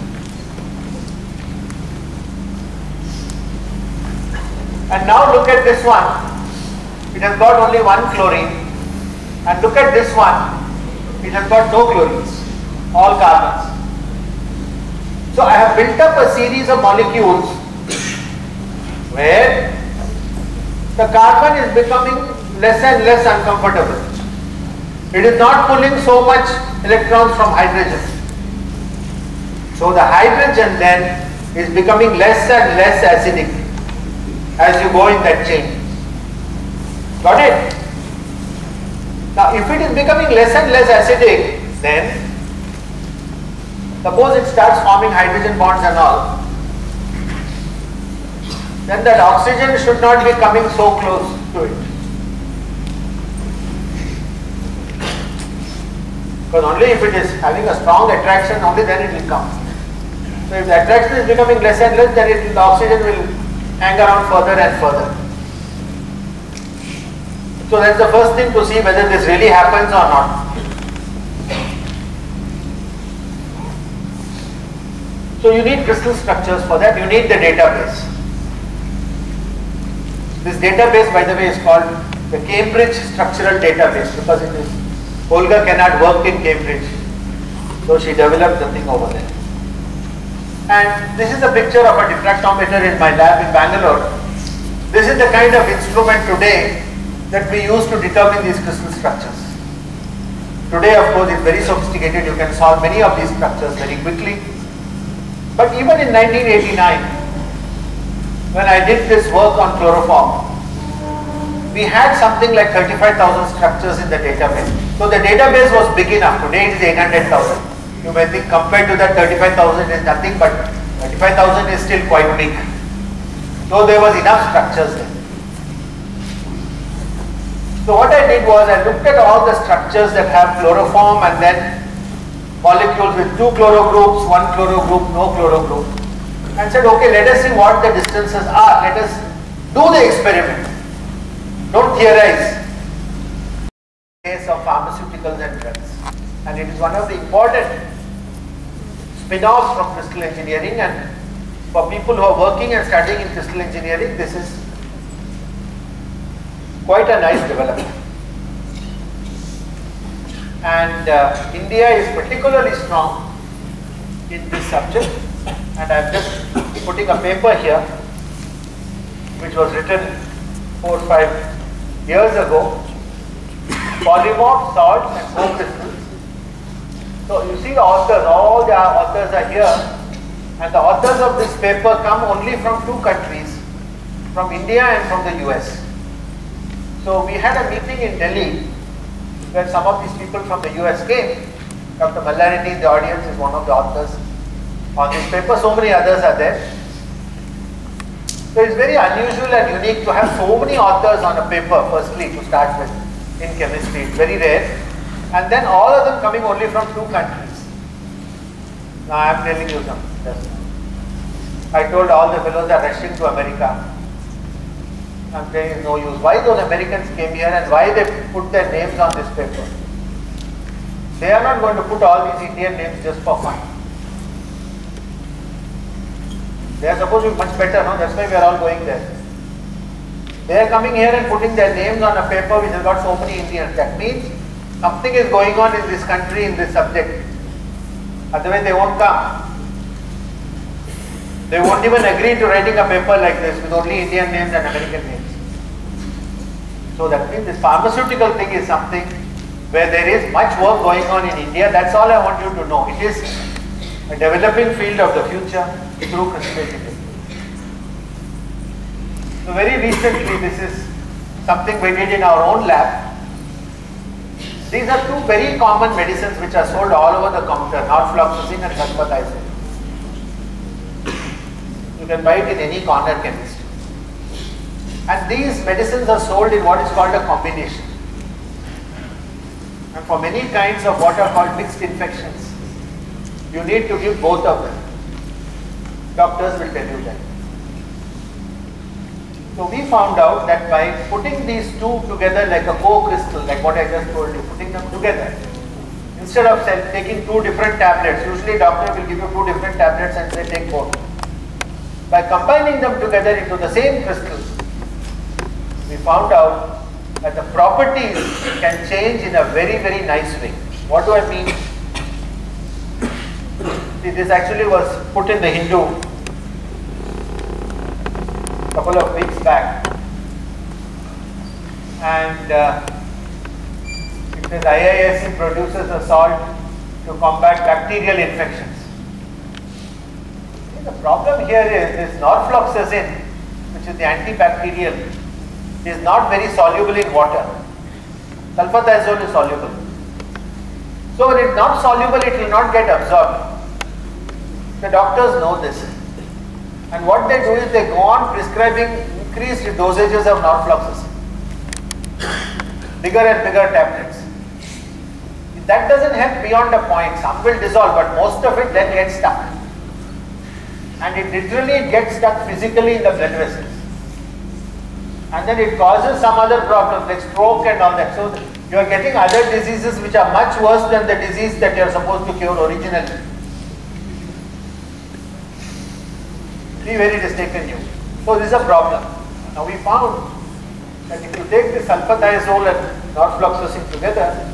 And now look at this one, it has got only one chlorine, and look at this one, it has got no chlorines, all carbons. So I have built up a series of molecules where the carbon is becoming less and less uncomfortable. It is not pulling so much electrons from hydrogen. So the hydrogen then is becoming less and less acidic as you go in that chain. Got it? Now if it is becoming less and less acidic, then suppose it starts forming hydrogen bonds and all, then that oxygen should not be coming so close to it. Because only if it is having a strong attraction, only then it will come. So if the attraction is becoming less and less, then it, the oxygen will hang around further and further. So that's the first thing to see whether this really happens or not. So you need crystal structures for that, you need the database. This database, by the way, is called the Cambridge Structural Database, because it is, Olga cannot work in Cambridge, so she developed the thing over there. And this is a picture of a diffractometer in my lab in Bangalore. This is the kind of instrument today that we use to determine these crystal structures. Today, of course, it's very sophisticated, you can solve many of these structures very quickly. But even in nineteen eighty-nine, when I did this work on chloroform, we had something like thirty-five thousand structures in the database. So the database was big enough. Today it is eight hundred thousand. You may think compared to that thirty-five thousand is nothing, but thirty-five thousand is still quite big. So there was enough structures there. So what I did was I looked at all the structures that have chloroform and then molecules with two chloro groups, one chloro group, no chloro group, and said, okay, let us see what the distances are. Let us do the experiment. Don't theorize. Case of pharmaceuticals and drugs, and it is one of the important spin-offs from crystal engineering. And for people who are working and studying in crystal engineering, this is quite a nice development. And uh, India is particularly strong in this subject, and I am just putting a paper here which was written four or five years ago, polymorph, salts and co-crystals. So you see the authors, all the authors are here, and the authors of this paper come only from two countries, from India and from the U S. So we had a meeting in Delhi where some of these people from the U S came. Doctor Mallarity in the audience is one of the authors on this paper. So many others are there. So it's very unusual and unique to have so many authors on a paper, firstly, to start with, in chemistry. It's very rare. And then all of them coming only from two countries. Now I am telling you something. I told all the fellows are rushing to America. I am saying it's no use. Why those Americans came here and why they put their names on this paper? They are not going to put all these Indian names just for fun. They are supposed to be much better, no? That's why we are all going there. They are coming here and putting their names on a paper which has got so many Indians. That means something is going on in this country in this subject. Otherwise they won't come. They won't even agree to writing a paper like this with only Indian names and American names. So that means this pharmaceutical thing is something where there is much work going on in India. That's all I want you to know. It is a developing field of the future through crystallography. So very recently, this is something we did in our own lab. These are two very common medicines which are sold all over the counter, norfloxacin and sulfathizole. You can buy it in any corner chemist. And these medicines are sold in what is called a combination. And for many kinds of what are called mixed infections, you need to give both of them. Doctors will tell you that. So we found out that by putting these two together like a co-crystal, like what I just told you, putting them together, instead of taking two different tablets, usually doctor will give you two different tablets and say take both. By combining them together into the same crystal, we found out that the properties can change in a very, very nice way. What do I mean? See, this actually was put in the Hindu a couple of weeks back, and uh, it says I I S C produces a salt to combat bacterial infections. See, the problem here is this norfloxacin, which is the antibacterial, is not very soluble in water. Sulfathizole is soluble. So when it is not soluble, it will not get absorbed. The doctors know this. And what they do is they go on prescribing increased dosages of norfloxacin. Bigger and bigger tablets. That doesn't help beyond a point. Some will dissolve, but most of it then gets stuck. And it literally gets stuck physically in the blood vessels. And then it causes some other problems like stroke and all that. So you are getting other diseases which are much worse than the disease that you are supposed to cure originally. See where it has taken you. So this is a problem. Now we found that if you take the sulfathizole and norfloxacin together,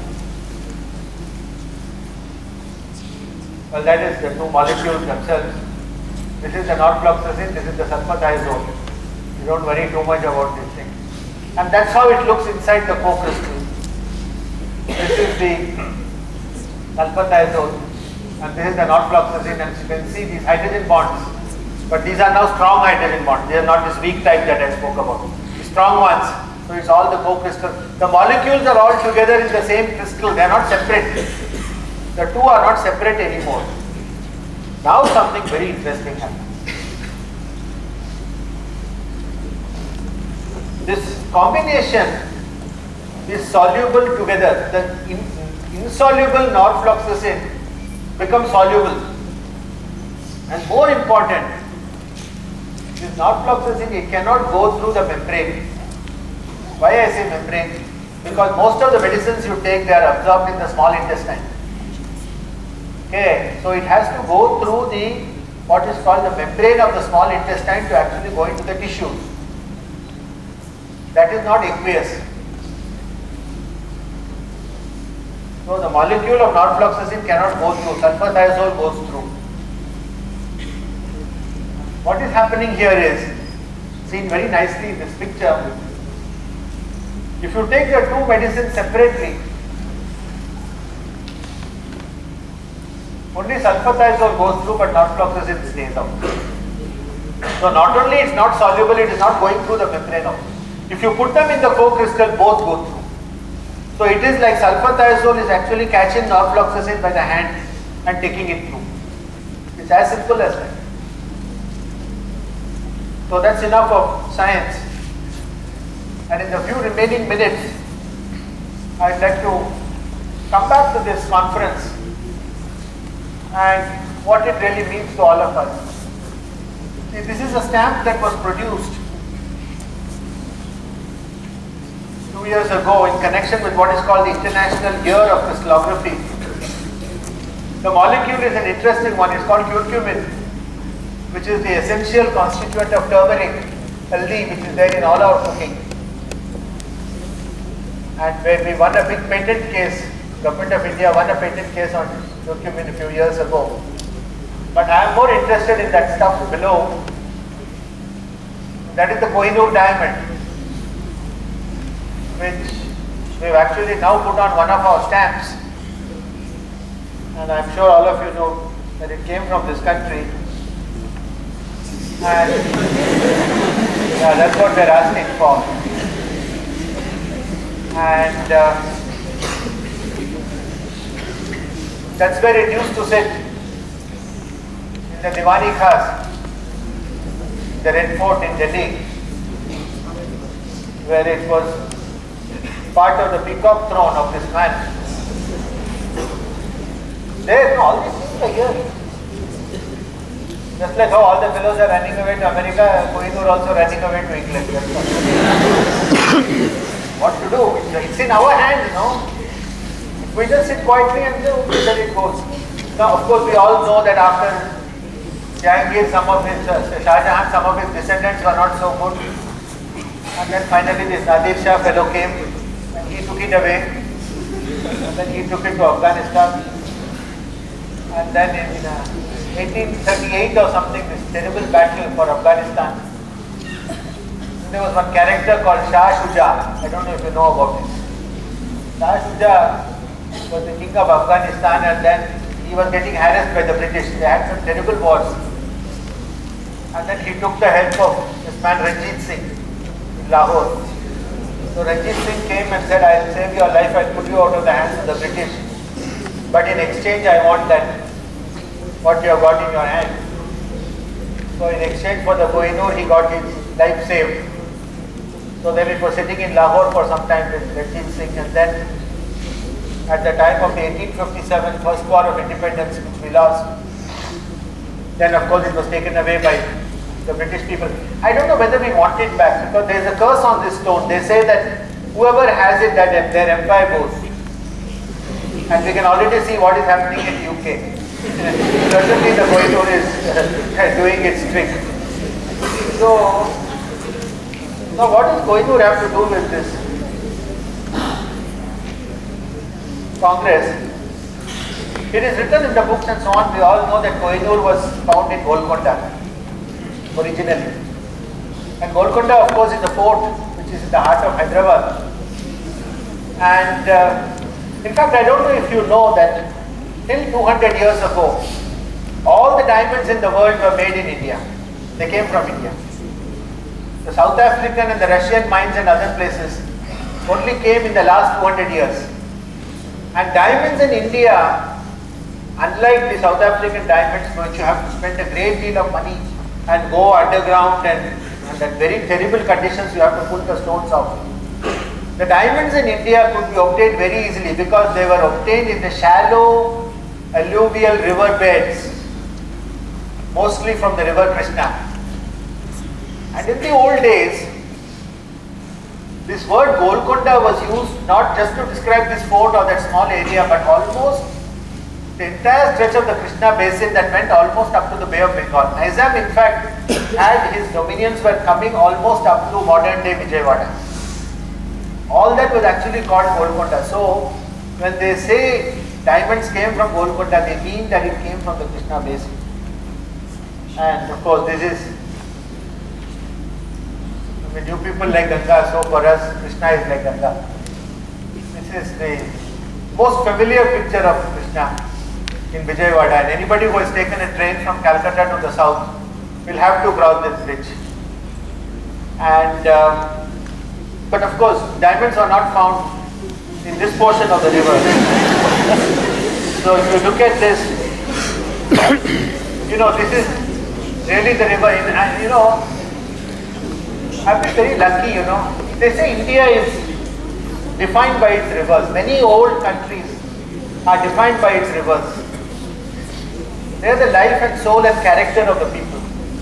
well, that is the two molecules themselves. This is the norfloxacin, this is the sulfathizole. You don't worry too much about this thing. And that's how it looks inside the co-crystal. This is the sulfathizole and this is the norfloxacin, and you can see these hydrogen bonds. But these are now strong hydrogen bonds. They are not this weak type that I spoke about. The strong ones. So it's all the co-crystal. The molecules are all together in the same crystal. They are not separate. The two are not separate anymore. Now something very interesting happens. This combination is soluble together. The in, insoluble norfloxacin becomes soluble. And more important, this norfloxacin, it cannot go through the membrane. Why I say membrane? Because most of the medicines you take, they are absorbed in the small intestine. Okay, so it has to go through the what is called the membrane of the small intestine to actually go into the tissues. That is not aqueous. So the molecule of norfloxacin cannot go through, sulfathizole goes through. What is happening here is seen very nicely in this picture. If you take the two medicines separately, only sulfathizole goes through, but norfloxacin stays out. So not only it's not soluble, it is not going through the membrane also. If you put them in the co-crystal, both go through. So it is like sulfathizole is actually catching norfloxacin by the hand and taking it through. It's as simple as that. So that's enough of science. And in the few remaining minutes, I'd like to come back to this conference and what it really means to all of us. See, this is a stamp that was produced two years ago in connection with what is called the International Year of Crystallography. The molecule is an interesting one. It's called curcumin. which is the essential constituent of turmeric, haldi, which is there in all our cooking. And where we won a big patent case, Government of India won a patent case on curcumin a few years ago. But I am more interested in that stuff below. That is the Kohinoor diamond, which we have actually now put on one of our stamps. And I am sure all of you know that it came from this country. And yeah, that's what we are asking for. And uh, that's where it used to sit, in the Diwani Khas, the Red Fort in Delhi, where it was part of the peacock throne of this man. There, all these things are here. Just like how all the fellows are running away to America, Kohinoor also running away to England. What to do? It's in our hands, you know. We just sit quietly and do where it goes. Now, of course, we all know that after Jahangir, some of his, uh, Shah Jahan, some of his descendants were not so good. And then finally this Nadir Shah fellow came and he took it away. And then he took it to Afghanistan. And then in uh, eighteen thirty-eight or something, this terrible battle for Afghanistan. There was one character called Shah Shuja. I don't know if you know about this. Shah Shuja was the king of Afghanistan, and then he was getting harassed by the British. They had some terrible wars. And then he took the help of this man Ranjit Singh in Lahore. So Ranjit Singh came and said, "I will save your life, I will put you out of the hands of the British. But in exchange, I want that, what you have got in your hand." So in exchange for the Kohinoor, he got his life saved. So then it was sitting in Lahore for some time with Ranjit Singh, and then at the time of the eighteen fifty-seven First War of Independence, which we lost, then of course it was taken away by the British people. I don't know whether we want it back, because there is a curse on this stone. They say that whoever has it, that their empire goes. And we can already see what is happening in U K. Certainly the Kohinoor is uh, doing its trick. So, now what does Kohinoor have to do with this Congress? It is written in the books and so on. We all know that Kohinoor was found in Golconda originally. And Golconda, of course, is a fort which is in the heart of Hyderabad. And uh, in fact, I don't know if you know that till two hundred years ago, all the diamonds in the world were made in India. They came from India. The South African and the Russian mines and other places only came in the last two hundred years. And diamonds in India, unlike the South African diamonds, which you have to spend a great deal of money and go underground and under very terrible conditions you have to pull the stones out. The diamonds in India could be obtained very easily because they were obtained in the shallow alluvial river beds, mostly from the river Krishna. And in the old days, this word Golconda was used not just to describe this fort or that small area, but almost the entire stretch of the Krishna basin that went almost up to the Bay of Bengal. Nizam, in fact, had his dominions were coming almost up to modern day Vijayawada. All that was actually called Golconda. So, when they say diamonds came from Golconda, they mean that it came from the Krishna basin. And of course, this is, I mean, you people like Ganga, so for us, Krishna is like Ganga. This is the most familiar picture of Krishna in Vijayawada, and anybody who has taken a train from Calcutta to the south will have to cross this bridge. And um, but of course, diamonds are not found in this portion of the river. So if you look at this, you know, this is really the river. In, and you know, I've been very lucky, you know. They say India is defined by its rivers. Many old countries are defined by its rivers. They are the life and soul and character of the people.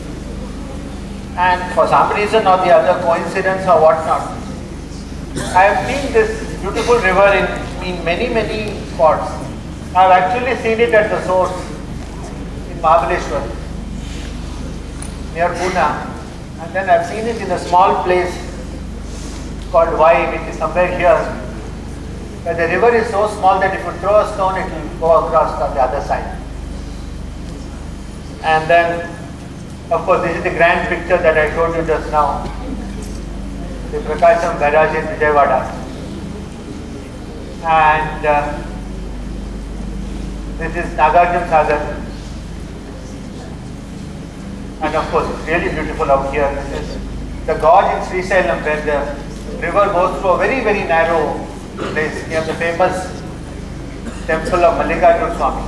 And for some reason or the other, coincidence or whatnot, I have seen this beautiful river in, in many, many spots. I have actually seen it at the source in Mahabaleshwar. near Pune, and then I've seen it in a small place called Y, which is somewhere here, where the river is so small that if you throw a stone, it will go across on the other side. And then, of course, this is the grand picture that I showed you just now, the Prakasham Barrage in Vijayawada. And uh, this is Nagarjun Sagar. And of course, it's really beautiful out here. This is the gorge in Sri Salem, where the river goes through a very, very narrow place near the famous temple of Mallikarjun Swami.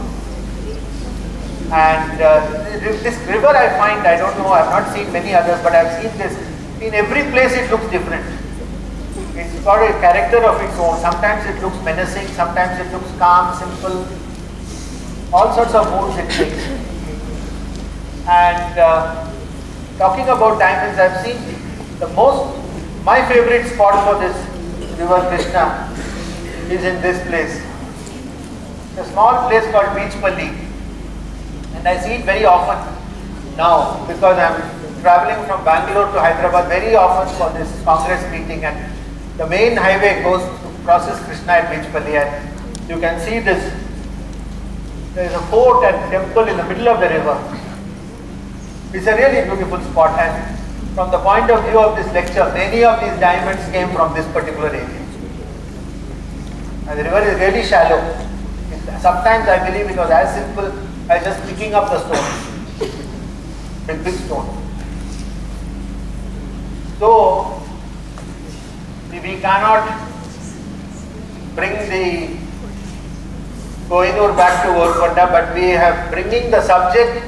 And uh, this river I find, I don't know, I've not seen many others, but I've seen this. In every place it looks different. It's got a character of its own. Sometimes it looks menacing, sometimes it looks calm, simple. All sorts of moods it takes. And uh, talking about diamonds, I've seen the most, my favorite spot for this river Krishna is in this place. A small place called Beachpalli. And I see it very often now because I'm traveling from Bangalore to Hyderabad very often for this Congress meeting, and the main highway goes to crosses Krishna at Beachpalli, and you can see this. There is a fort and temple in the middle of the river. It's a really beautiful spot, and from the point of view of this lecture, many of these diamonds came from this particular area. And the river is really shallow. Sometimes I believe it was as simple as just picking up the stone, big big stone. So we cannot bring the Kohinoor back to Golconda, but we have bringing the subject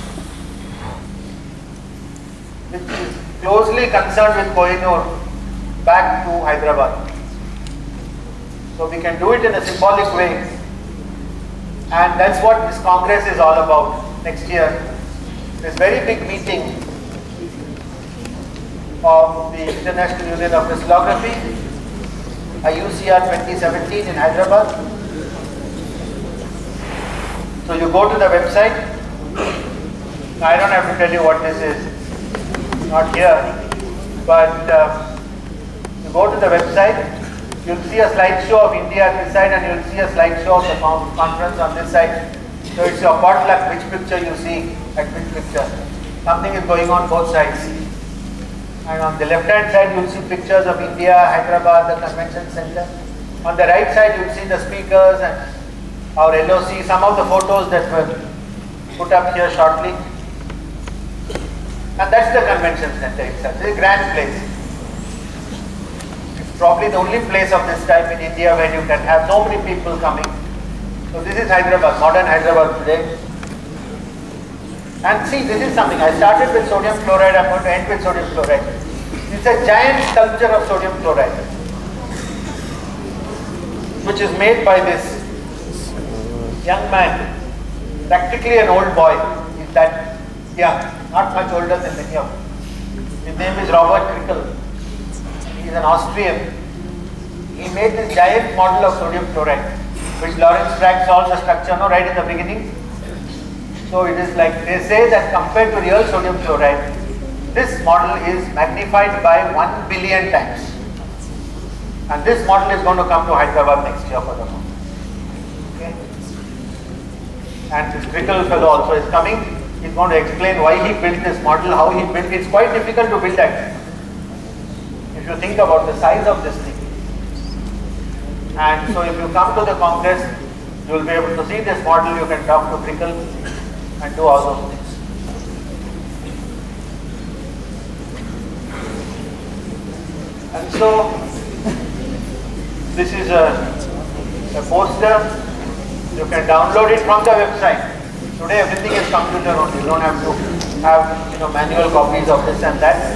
which is closely concerned with Kohinoor back to Hyderabad. So we can do it in a symbolic way, and that's what this Congress is all about next year. This very big meeting of the International Union of Crystallography, I U C R twenty seventeen in Hyderabad. So you go to the website. I don't have to tell you what this is, not here, but uh, you go to the website, you'll see a slideshow of India at this side, and you'll see a slideshow of the conference on this side. So it's your potluck, which picture you see at which picture. Something is going on both sides. And on the left hand side, you'll see pictures of India, Hyderabad, the convention center. On the right side, you'll see the speakers and our L O C, some of the photos that were put up here shortly. And that's the convention center itself. It's a grand place. It's probably the only place of this type in India where you can have so many people coming. So this is Hyderabad, modern Hyderabad today. And see, this is something, I started with sodium chloride, I'm going to end with sodium chloride. It's a giant sculpture of sodium chloride, which is made by this young man, practically an old boy. He's that young, not much older than many of them. His name is Robert Krickel. He's an Austrian. He made this giant model of sodium chloride, which Lawrence Strach solved the structure no, right in the beginning. So it is like, they say that compared to real sodium chloride, this model is magnified by one billion times. And this model is going to come to Hyderabad next year for the moment. Okay? And this Krickel fellow also is coming. He's going to explain why he built this model, how he built it. It's quite difficult to build that. If you think about the size of this thing. And so if you come to the Congress, you will be able to see this model. You can talk to Krickel and do all those things. And so, this is a, a poster. You can download it from the website. Today everything is computer only. You don't have to have you know manual copies of this and that.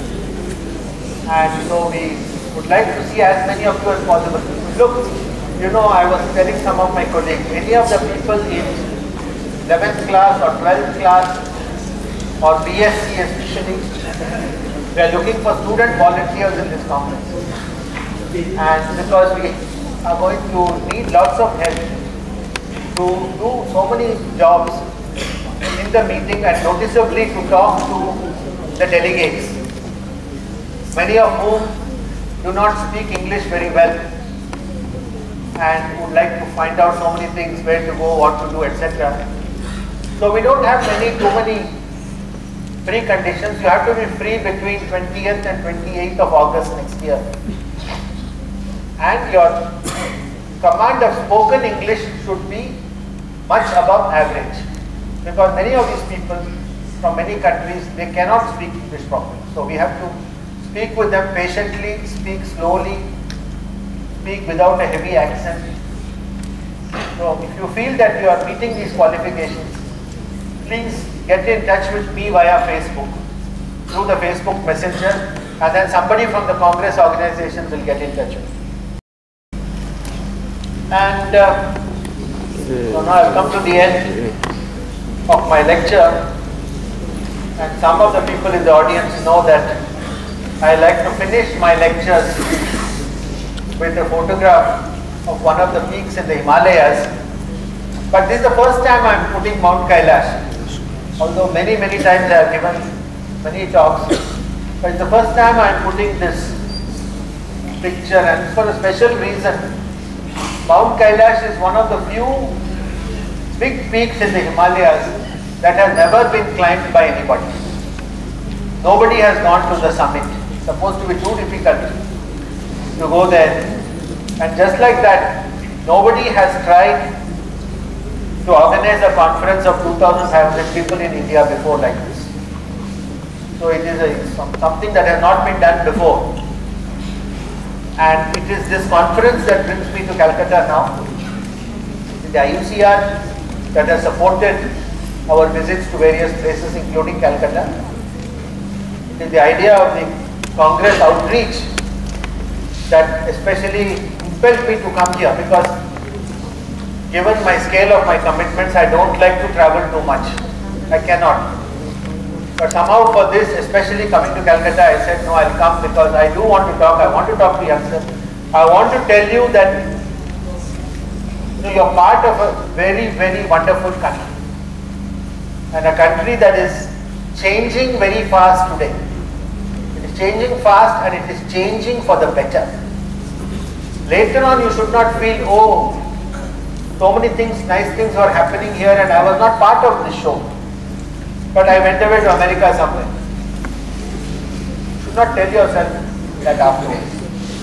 And so we would like to see as many of you as possible. Look, you know, I was telling some of my colleagues, any of the people in eleventh class or twelfth class or B S c especially, we are looking for student volunteers in this conference. And because we are going to need lots of help to do so many jobs in leave the meeting and noticeably to talk to the delegates, many of whom do not speak English very well and would like to find out so many things, where to go, what to do, et cetera. So we don't have many, too many preconditions. You have to be free between twentieth and twenty-eighth of August next year. And your command of spoken English should be much above average. Because many of these people from many countries, they cannot speak English properly. So we have to speak with them patiently, speak slowly, speak without a heavy accent. So if you feel that you are meeting these qualifications, please get in touch with me via Facebook, through the Facebook Messenger, and then somebody from the Congress organization will get in touch with you. And uh, so now I've come to the end of my lecture, and some of the people in the audience know that I like to finish my lectures with a photograph of one of the peaks in the Himalayas. But this is the first time I am putting Mount Kailash. Although many, many times I have given many talks, but it's the first time I am putting this picture, and it's for a special reason. Mount Kailash is one of the few big peaks in the Himalayas that has never been climbed by anybody. Nobody has gone to the summit. It's supposed to be too difficult to go there. And just like that, nobody has tried to organize a conference of two thousand five hundred people in India before like this. So it is a, something that has not been done before. And it is this conference that brings me to Calcutta now. The I U C R that has supported our visits to various places including Calcutta. It is the idea of the Congress outreach that especially impelled me to come here, because given my scale of my commitments, I don't like to travel too much. I cannot. But somehow for this, especially coming to Calcutta, I said, no, I'll come because I do want to talk. I want to talk to youngsters. I want to tell you that you know, you're part of a very, very wonderful country. And a country that is changing very fast today. It is changing fast, and it is changing for the better. Later on, you should not feel, oh, so many things, nice things are happening here and I was not part of this show. But I went away to America somewhere. You should not tell yourself that afterwards.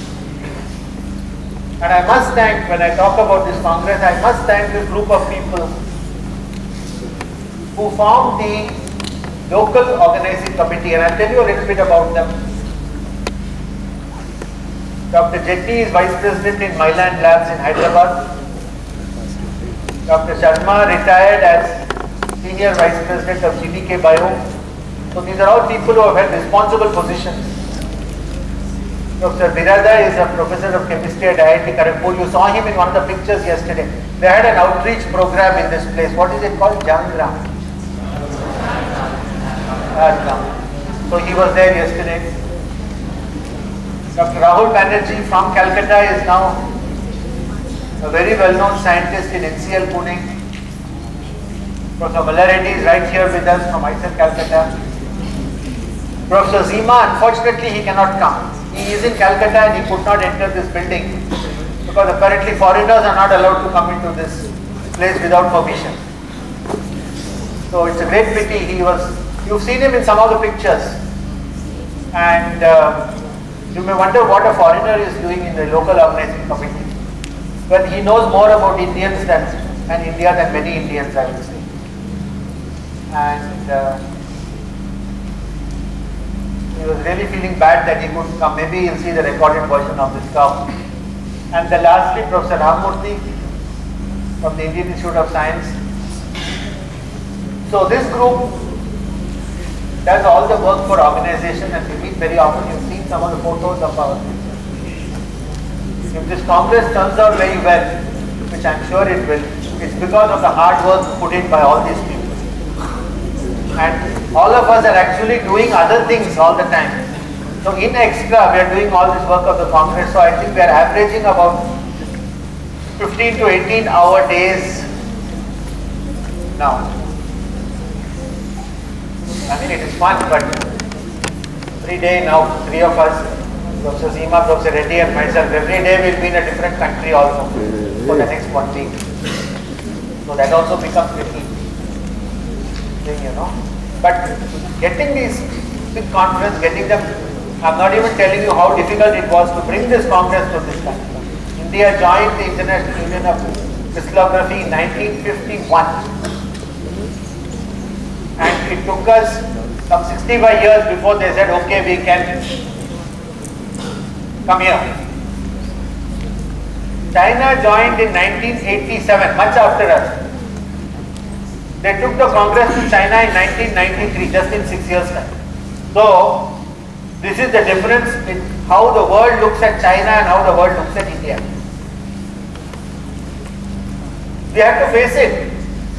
And I must thank, when I talk about this Congress, I must thank this group of people who formed the local organizing committee, and I'll tell you a little bit about them. Doctor Jetty is Vice President in Myland Labs in Hyderabad. Doctor Sharma retired as Senior Vice President of G D K Bio. So these are all people who have had responsible positions. Doctor Virada is a Professor of Chemistry at I I T Kharagpur. You saw him in one of the pictures yesterday. They had an outreach program in this place. What is it called? Jangram. So he was there yesterday. Doctor Rahul Banerjee from Calcutta is now a very well-known scientist in N C L Pune. Professor Mallaredi is right here with us from I C E L Calcutta. Professor Zima, unfortunately he cannot come. He is in Calcutta and he could not enter this building because apparently foreigners are not allowed to come into this place without permission. So it's a great pity. He was, you've seen him in some of the pictures, and uh, you may wonder what a foreigner is doing in the local organizing committee. Well, he knows more about Indians than, and India than many Indians, I would say. And uh, he was really feeling bad that he couldn't come. Maybe you'll see the recorded version of this talk. And then lastly, Professor Ramurthy from the Indian Institute of Science. So this group does all the work for organization, and we meet very often. You've seen some of the photos of our. If this Congress turns out very well, which I'm sure it will, it's because of the hard work put in by all these people. And all of us are actually doing other things all the time. So in extra, we are doing all this work of the Congress. So I think we are averaging about fifteen to eighteen hour days now. I mean, it is fun, but every day now, three of us, Professor Seema, Professor Reddy and myself, every day we'll be in a different country also for the next one week. So that also becomes tricky thing, you know. But getting these big conference, getting them, I'm not even telling you how difficult it was to bring this congress to this country. India joined the International Union of Crystallography in nineteen fifty-one. And it took us some sixty-five years before they said, okay, we can come here. China joined in nineteen eighty-seven, much after us. They took the Congress to China in nineteen ninety-three, just in six years' time. So, this is the difference in how the world looks at China and how the world looks at India. We have to face it.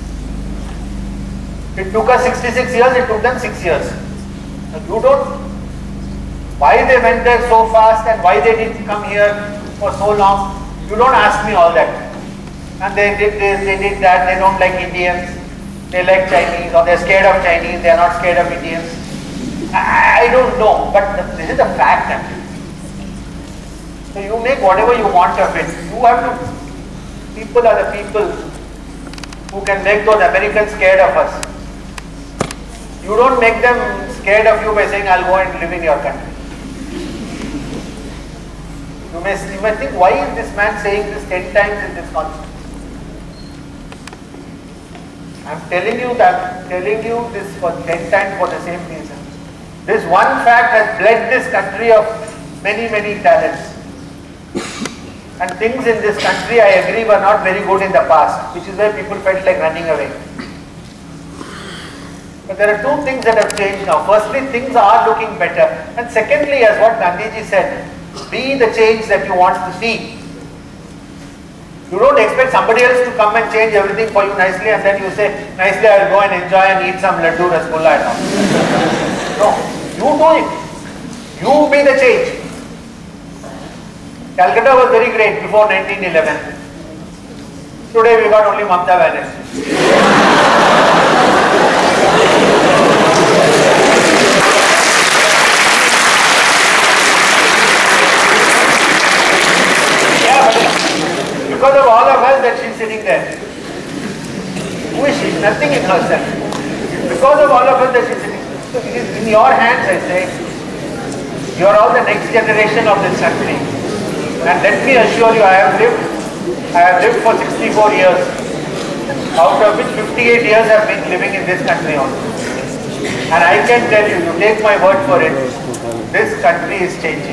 It took us sixty-six years, it took them six years. You don't, why they went there so fast and why they didn't come here for so long, you don't ask me all that. And they did this, they did that, they don't like Indians, they like Chinese, or they're scared of Chinese, they're not scared of Indians. I, I don't know, but this is the fact actually. So you make whatever you want of it. You have to, people are the people who can make those Americans scared of us. You don't make them scared of you by saying, I'll go and live in your country. You may, you may think, why is this man saying this ten times in this conference? I'm telling you that, I'm telling you this for ten times for the same reason. This one fact has bled this country of many, many talents. And things in this country, I agree, were not very good in the past, which is why people felt like running away. But there are two things that have changed now. Firstly, things are looking better. And secondly, as what Gandhiji said, be the change that you want to see. You don't expect somebody else to come and change everything for you nicely and then you say, nicely I will go and enjoy and eat some laddu rasgulla and all. No, you do it. You be the change. Calcutta was very great before nineteen eleven. Today we got only Mamta Banerjee. Yeah, but because of all of us that she's sitting there. Who is she? Nothing in herself. Because of all of us that she's sitting there. So it is in your hands, I say. You are all the next generation of this country. And let me assure you, I have lived, I have lived for sixty-four years, out of which fifty-eight years have been living in this country only. And I can tell you, you take my word for it, this country is changing.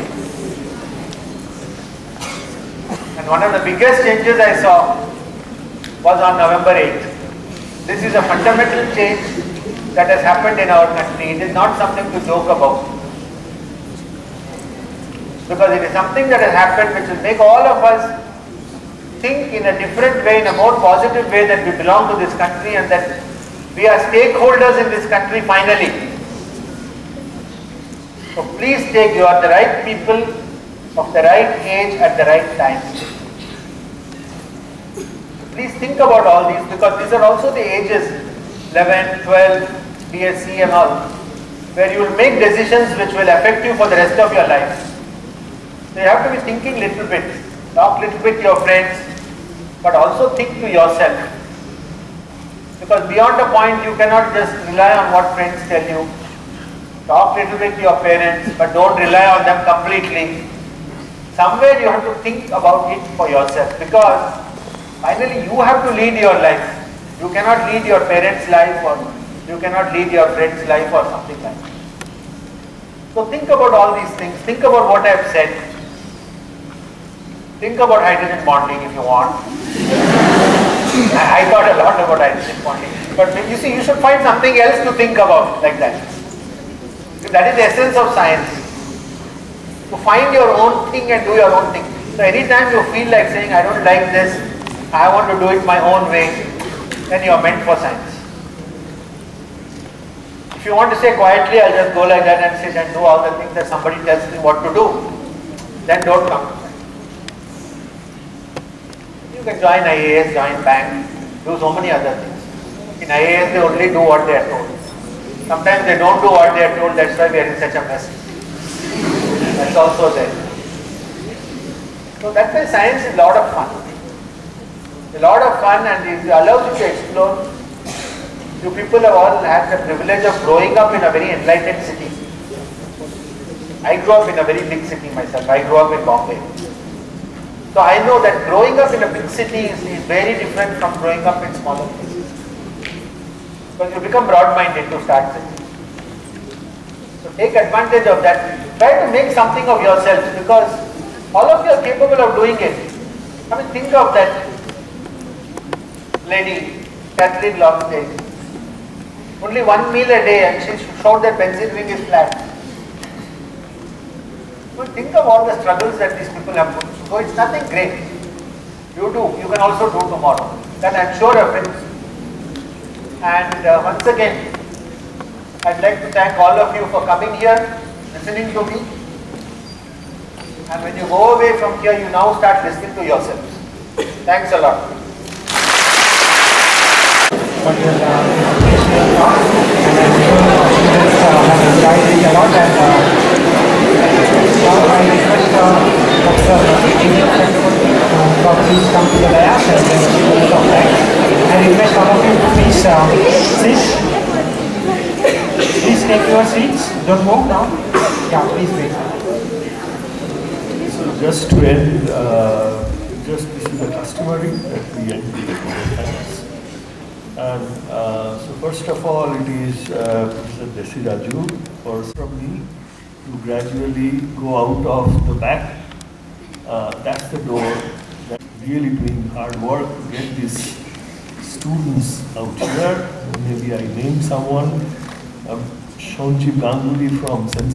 And one of the biggest changes I saw was on November eighth. This is a fundamental change that has happened in our country. It is not something to joke about. Because it is something that has happened which will make all of us think in a different way, in a more positive way, that we belong to this country and that we are stakeholders in this country finally. So please take, you are the right people of the right age at the right time. Please think about all these, because these are also the ages, eleven, twelve, B S c and all, where you will make decisions which will affect you for the rest of your life. So you have to be thinking little bit, talk little bit to your friends, but also think to yourself. Because beyond a point you cannot just rely on what friends tell you. Talk little bit to your parents, but don't rely on them completely. Somewhere you have to think about it for yourself, because finally you have to lead your life. You cannot lead your parents' life, or you cannot lead your friend's life or something like that. So think about all these things, think about what I have said. Think about hydrogen bonding if you want. I, I thought a lot about hydrogen bonding. But you see, you should find something else to think about like that. That is the essence of science. To find your own thing and do your own thing. So anytime you feel like saying, I don't like this, I want to do it my own way, then you are meant for science. If you want to say quietly, I'll just go like that and sit and do all the things that somebody tells me what to do, then don't come. You can join I A S, join bank, do so many other things. In I A S they only do what they are told. Sometimes they don't do what they are told, that's why we are in such a mess. That's also there. So that's why science is a lot of fun. A lot of fun, and it allows you to explore. You people have all had the privilege of growing up in a very enlightened city. I grew up in a very big city myself. I grew up in Bombay. So I know that growing up in a big city is, is very different from growing up in smaller places. Because you become broad-minded to start with. So take advantage of that. Try to make something of yourself, because all of you are capable of doing it. I mean, think of that lady, Catherine Lockdale. Only one meal a day, and she showed that pencil ring is flat. But think of all the struggles that these people have put through. So it's nothing great. You do, you can also do tomorrow. That I'm sure of it. And uh, once again, I'd like to thank all of you for coming here, listening to me. And when you go away from here, you now start listening to yourselves. Thanks a lot. But your educational talk, and I'm sure our students uh, have enjoyed it a lot. And uh, now I request uh, Doctor to please come to the lab and then give a bit of time. I request all of you to please uh, sit. Please take your seats. Don't move now. Yeah, please wait. So just to end, uh, just this is a customary that we end with thanks. And uh, so first of all, it is uh, Professor Desiraju for from me to gradually go out of the back. Uh, that's the door. That's really doing hard work to get these students out here. Maybe I name someone, um, Shonji Ganguly from